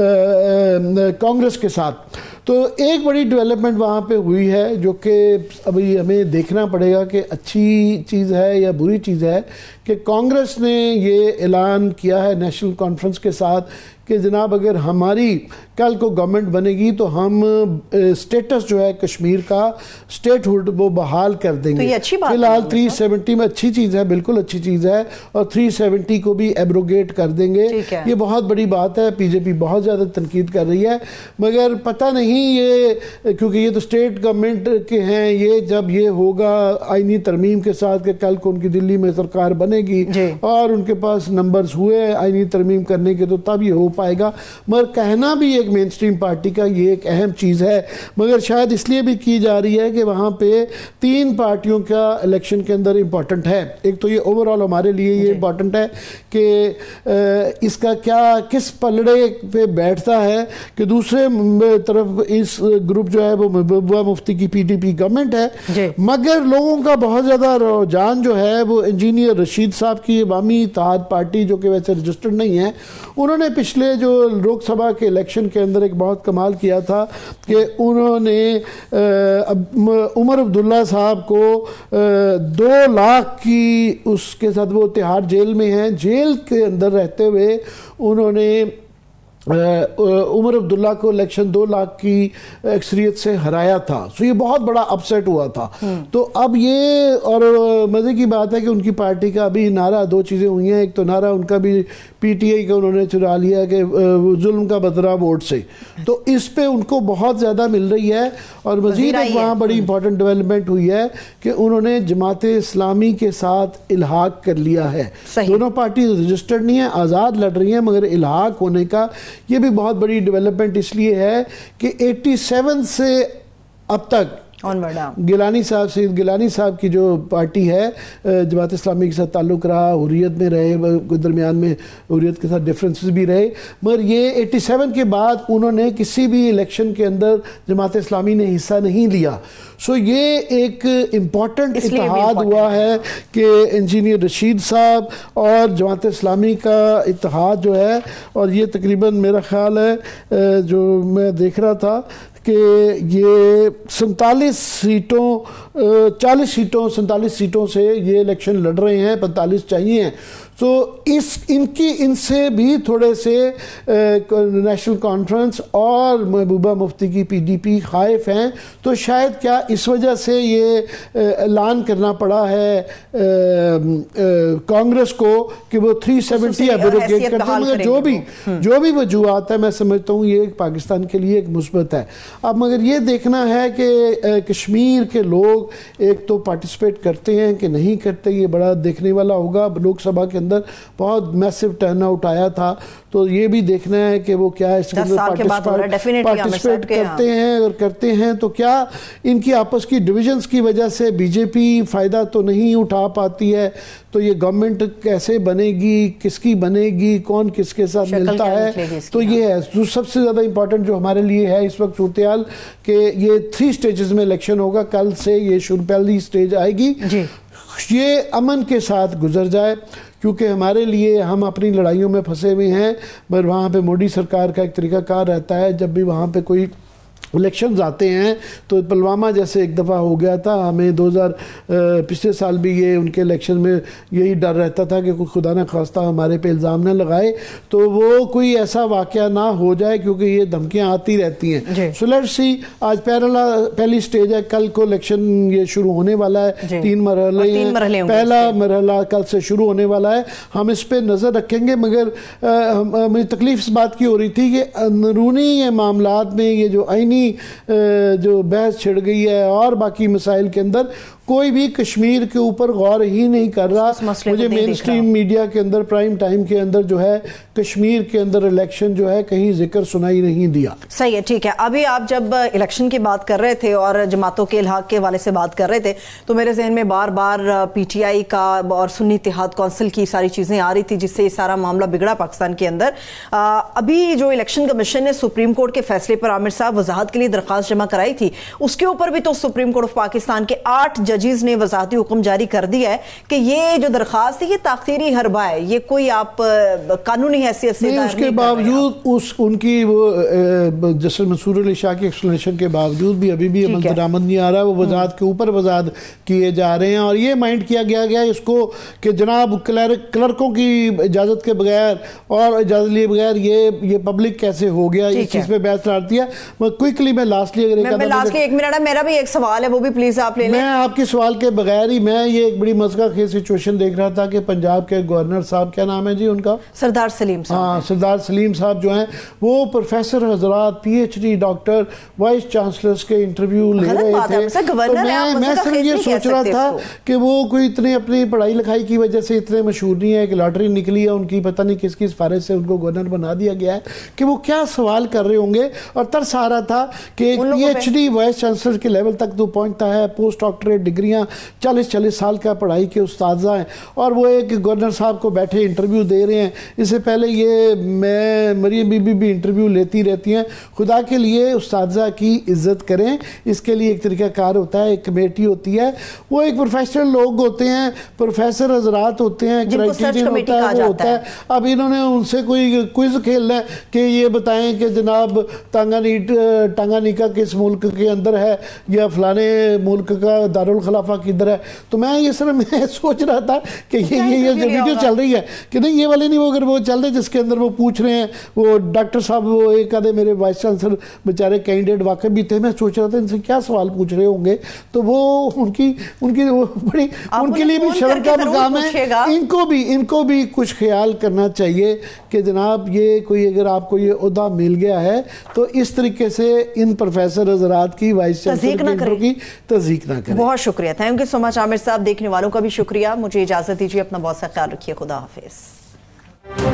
کانگریس کے ساتھ. تو ایک بڑی ڈیولپمنٹ وہاں پہ ہوئی ہے جو کہ ابھی ہمیں دیکھنا پڑے گا کہ اچھی چیز ہے یا بری چیز ہے، کہ کانگریس نے یہ اعلان کیا ہے نیشنل کانفرنس کے ساتھ کہ جناب اگر ہماری کل کو گورنمنٹ بنے گی تو ہم سٹیٹس جو ہے کشمیر کا سٹیٹ ہوڈ وہ بحال کر دیں گے. فی الحال تھری سیونٹی میں اچھی چیز ہے، بالکل اچھی چیز ہے، اور تھری سیونٹی کو بھی ایبروگیٹ کر دیں گے. یہ بہت بڑی بات ہے. پی جے پی بہت زیادہ تنقید کر رہی ہے، مگر پتہ نہیں یہ کیونکہ یہ تو اسٹیٹ گورنمنٹ کے ہیں، یہ جب یہ ہوگا آئینی ترمیم کے ساتھ کہ کل کو ان کی دلی میں سرکار بنے گی اور ان کے پاس نمبرز ہوئے آئینی ترمیم کرنے کے، تو تب یہ ہو پائے گا. مگر کہنا بھی ایک مین سٹریم پارٹی کا یہ ایک اہم چیز ہے، مگر شاید اس لیے بھی کی جا رہی ہے کہ وہاں پہ تین پارٹیوں کا الیکشن کے اندر امپورٹنٹ ہے. ایک تو یہ اوور آل ہمارے لیے یہ امپورٹنٹ ہے کہ اس کا کیا کس پلڑے پہ بیٹھتا ہے، کہ دوسرے طرف اس گروپ جو ہے وہ محبوبہ مفتی کی پی ڈی پی گورنمنٹ ہے، مگر لوگوں کا بہت زیادہ رجحان جو ہے وہ انجینئر رشید صاحب کی عوامی اتحاد پارٹی، جو کہ ویسے رجسٹرڈ نہیں ہے، انہوں نے پچھلے جو لوک سبھا کے الیکشن کے اندر ایک بہت کمال کیا تھا کہ انہوں نے عمر عبداللہ صاحب کو دو لاکھ کی اس کے ساتھ، وہ تہاڑ جیل میں ہیں، جیل کے اندر رہتے ہوئے انہوں نے عمر عبداللہ کو الیکشن دو لاکھ کی اکثریت سے ہرایا تھا. سو یہ بہت بڑا اپسیٹ ہوا تھا. تو اب یہ اور مزے کی بات ہے کہ ان کی پارٹی کا ابھی نعرہ دو چیزیں ہوئی ہیں. ایک تو نعرہ ان کا بھی پی ٹی آئی کا انہوں نے چرا لیا کہ ظلم کا بدلہ ووٹ سے، تو اس پہ ان کو بہت زیادہ مل رہی ہے. اور مزید ایک وہاں بڑی امپورٹنٹ ڈیولپمنٹ ہوئی ہے کہ انہوں نے جماعت اسلامی کے ساتھ الحاق کر لیا ہے. دونوں پارٹی رجسٹرڈ نہیں ہیں، آزاد لڑ رہی ہیں، مگر الحاق ہونے کا یہ بھی بہت بڑی ڈیولپمنٹ اس لیے ہے کہ ایٹی سیون سے اب تک گیلانی صاحب سید گیلانی صاحب کی جو پارٹی ہے جماعت اسلامی کے ساتھ تعلق رہا، حریت میں رہے، درمیان میں حریت کے ساتھ ڈیفرنسز بھی رہے، مگر یہ ایٹی سیون کے بعد انہوں نے کسی بھی الیکشن کے اندر جماعت اسلامی نے حصہ نہیں لیا. سو یہ ایک امپورٹنٹ اتحاد ہوا ہے کہ انجینئر رشید صاحب اور جماعت اسلامی کا اتحاد جو ہے، اور یہ تقریباً میرا خیال ہے جو میں دیکھ رہا تھا کہ یہ سنتالیس سیٹوں چالیس سیٹوں سنتالیس سیٹوں سے یہ الیکشن لڑ رہے ہیں، پینتالیس چاہیے ہیں. تو اس ان کی ان سے بھی تھوڑے سے نیشنل کانفرنس اور محبوبہ مفتی کی پی ڈی پی خائف ہیں. تو شاید کیا اس وجہ سے یہ اعلان کرنا پڑا ہے کانگریس کو کہ وہ تھری سیونٹی ایبروگیٹ کرتے ہیں. مگر جو بھی جو بھی وجوہات ہے میں سمجھتا ہوں یہ پاکستان کے لیے ایک مثبت ہے. اب مگر یہ دیکھنا ہے کہ کشمیر کے لوگ ایک تو پارٹیسپیٹ کرتے ہیں کہ نہیں کرتے، یہ بڑا دیکھنے والا ہوگا. لوک سبھا کے اندر بہت میسو ٹرن آؤٹ آیا تھا، تو یہ بھی دیکھنا ہے کہ وہ کیا اس کے اندر پارٹیسپیٹ کرتے ہیں. اگر کرتے ہیں تو کیا ان کی آپس کی ڈویژنز کی وجہ سے بی جے پی فائدہ تو نہیں اٹھا پاتی ہے، تو یہ گورنمنٹ کیسے بنے گی، کس کی بنے گی، کون کس کے ساتھ ملتا ہے. تو یہ ہے جو سب سے زیادہ امپورٹنٹ جو ہمارے لیے ہے اس وقت صورتحال کہ یہ تھری سٹیجز میں الیکشن ہوگا. کل سے یہ شروع پہلی سٹیج آئے گی، یہ امن کے ساتھ گزر جائے، کیونکہ ہمارے لیے ہم اپنی لڑائیوں میں پھنسے ہوئے ہیں. مگر وہاں پہ مودی سرکار کا ایک طریقہ کار رہتا ہے، جب بھی وہاں پہ کوئی الیکشنز آتے ہیں تو پلوامہ جیسے ایک دفعہ ہو گیا تھا، ہمیں دو ہزار پچھلے سال بھی یہ ان کے الیکشن میں یہی ڈر رہتا تھا کہ کوئی خدا نہ خواستہ ہمارے پہ الزام نہ لگائے تو وہ کوئی ایسا واقعہ نہ ہو جائے، کیونکہ یہ دھمکیاں آتی رہتی ہیں. سو لیٹس سی آج پہلا پہلی سٹیج ہے، کل کو الیکشن یہ شروع ہونے والا ہے. تین مرحلے ہیں، پہلا مرحلہ کل سے شروع ہونے والا ہے. ہم اس پہ نظر رکھیں گے. مگر مجھے تکلیف اس بات کی ہو رہی تھی کہ اندرونی یہ معاملات میں یہ جو آئینی جو بحث چھڑ گئی ہے اور باقی مسائل کے اندر کوئی بھی کشمیر کے اوپر غور ہی نہیں کر رہا. مجھے مین سٹریم میڈیا کے اندر پرائم ٹائم کے اندر جو ہے کشمیر کے اندر الیکشن جو ہے کہیں ذکر سنائی نہیں دیا. صحیح ہے, ٹھیک ہے. ابھی آپ جب الیکشن کی بات کر رہے تھے اور جماعتوں کے الحاق کے حوالے سے بات کر رہے تھے تو میرے ذہن میں بار بار پی ٹی آئی کا اور سنی اتحاد کونسل کی ساری چیزیں آ رہی تھی جس سے یہ سارا معاملہ بگڑا پاکستان کے اندر. ابھی جو الیکشن کمیشن نے سپریم کورٹ کے فیصلے پر عامر صاحب وضاحت کے لیے درخواست جمع کرائی تھی, اس کے اوپر بھی تو سپریم کورٹ آف پاکستان کے آٹھ ججز نے وضاحتی حکم جاری کر دیا ہے کہ یہ جو درخواست ہے یہ تاخیری حربہ ہے, یہ کوئی آپ قانونی حیثیت سے اس کے باوجود اس ان کی وہ جسٹس منصور علی شاہ کی ایکسپلینیشن کے باوجود بھی ابھی بھی عمل درآمد نہیں آ رہا ہے. وہ وضاحت کے اوپر وضاحت کیے جا رہے ہیں اور یہ مائنڈ کیا گیا گیا اس کو کہ جناب کلرکوں کی اجازت کے بغیر اور اجازت لیے بغیر یہ یہ پبلک کیسے ہو گیا, اس چیز پہ بحث لڑتی ہے. کوئکلی میں لاسٹلی اگر میں لاسٹلی ایک منٹ میرا بھی ایک سوال ہے وہ بھی پلیز آپ لے لیں. میں آپ کے سوال کے بغیر ہی میں یہ ایک بڑی مزہ خیز سچویشن دیکھ رہا تھا کہ پنجاب کے گورنر صاحب, کیا نام ہے جی ان کا, سردار سلیم صاحب, ہاں سردار سلیم صاحب جو ہیں وہ پروفیسر حضرات P H D doctor vice chancellors کے انٹرویو لے رہے تھے. تو میں میں صرف یہ سوچ رہا تھا کہ وہ کوئی اتنے اپنی پڑھائی لکھائی کی وجہ سے اتنے مشہور نہیں ہے کہ لاٹری نکلی ہے ان کی, پتہ نہیں کس کس سفارش سے ان کو گورنر بنا دیا گیا ہے, کہ وہ کیا سوال کر رہے ہوں گے. اور ترس آ رہا تھا کہ ایک P H D vice chancellor کے لیول تک تو پہنچتا ہے, پوسٹ ڈاکٹریٹ ڈگریاں چالیس چالیس سال کا پڑھائی کے استاذہ ہیں, اور وہ ایک گورنر صاحب کو بیٹھے انٹرویو دے رہے ہیں. اس سے پہلے یہ میں مریم بی بی بھی انٹرویو لیتی رہتی ہیں. خدا کے لیے استاذہ کی عزت کریں, اس کے لیے ایک طریقہ کار ہوتا ہے, ایک کمیٹی ہوتی ہے, وہ ایک پروفیشنل لوگ ہوتے ہیں, پروفیسر حضرات ہوتے ہیں, کرائٹیرین ہوتا ہے, وہ ہوتا ہے. اب انہوں نے ان سے کوئی کوئز کھیلنا ہے کہ یہ بتائیں کہ جناب ٹانگانیکا کس ملک کے اندر ہے یا فلانے ملک کا دارالخلافہ کدھر ہے. تو میں یہ سر میں سوچ رہا تھا کہ یہ یہ ویڈیو چل رہی ہے کہ نہیں یہ والے نہیں, وہ اگر وہ چل رہے جس کے اندر وہ پوچھ رہے ہیں وہ ڈاکٹر صاحب, وہ ایک آدھے میرے وائس چانسلر بیچارے کینڈیڈیٹ واقع بھی تھے, میں سوچ رہا تھا ان سے کیا سوال پوچھ رہے ہوں گے. تو وہ ان کی ان کی بڑی ان کے لیے بھی شرم کا مقام ہے. ان کو بھی ان کو بھی کچھ خیال کرنا چاہیے کہ جناب یہ کوئی اگر آپ کو یہ عہدہ مل گیا ہے تو اس طریقے سے ان پروفیسر حضرات کی وائس چانسلر کی تصدیق نہ کریں. بہت شکریہ, تھینک یو سو مچ عامر صاحب. دیکھنے والوں کا بھی شکریہ, مجھے اجازت دیجیے, اپنا بہت سا خیال رکھیے, خدا حافظ.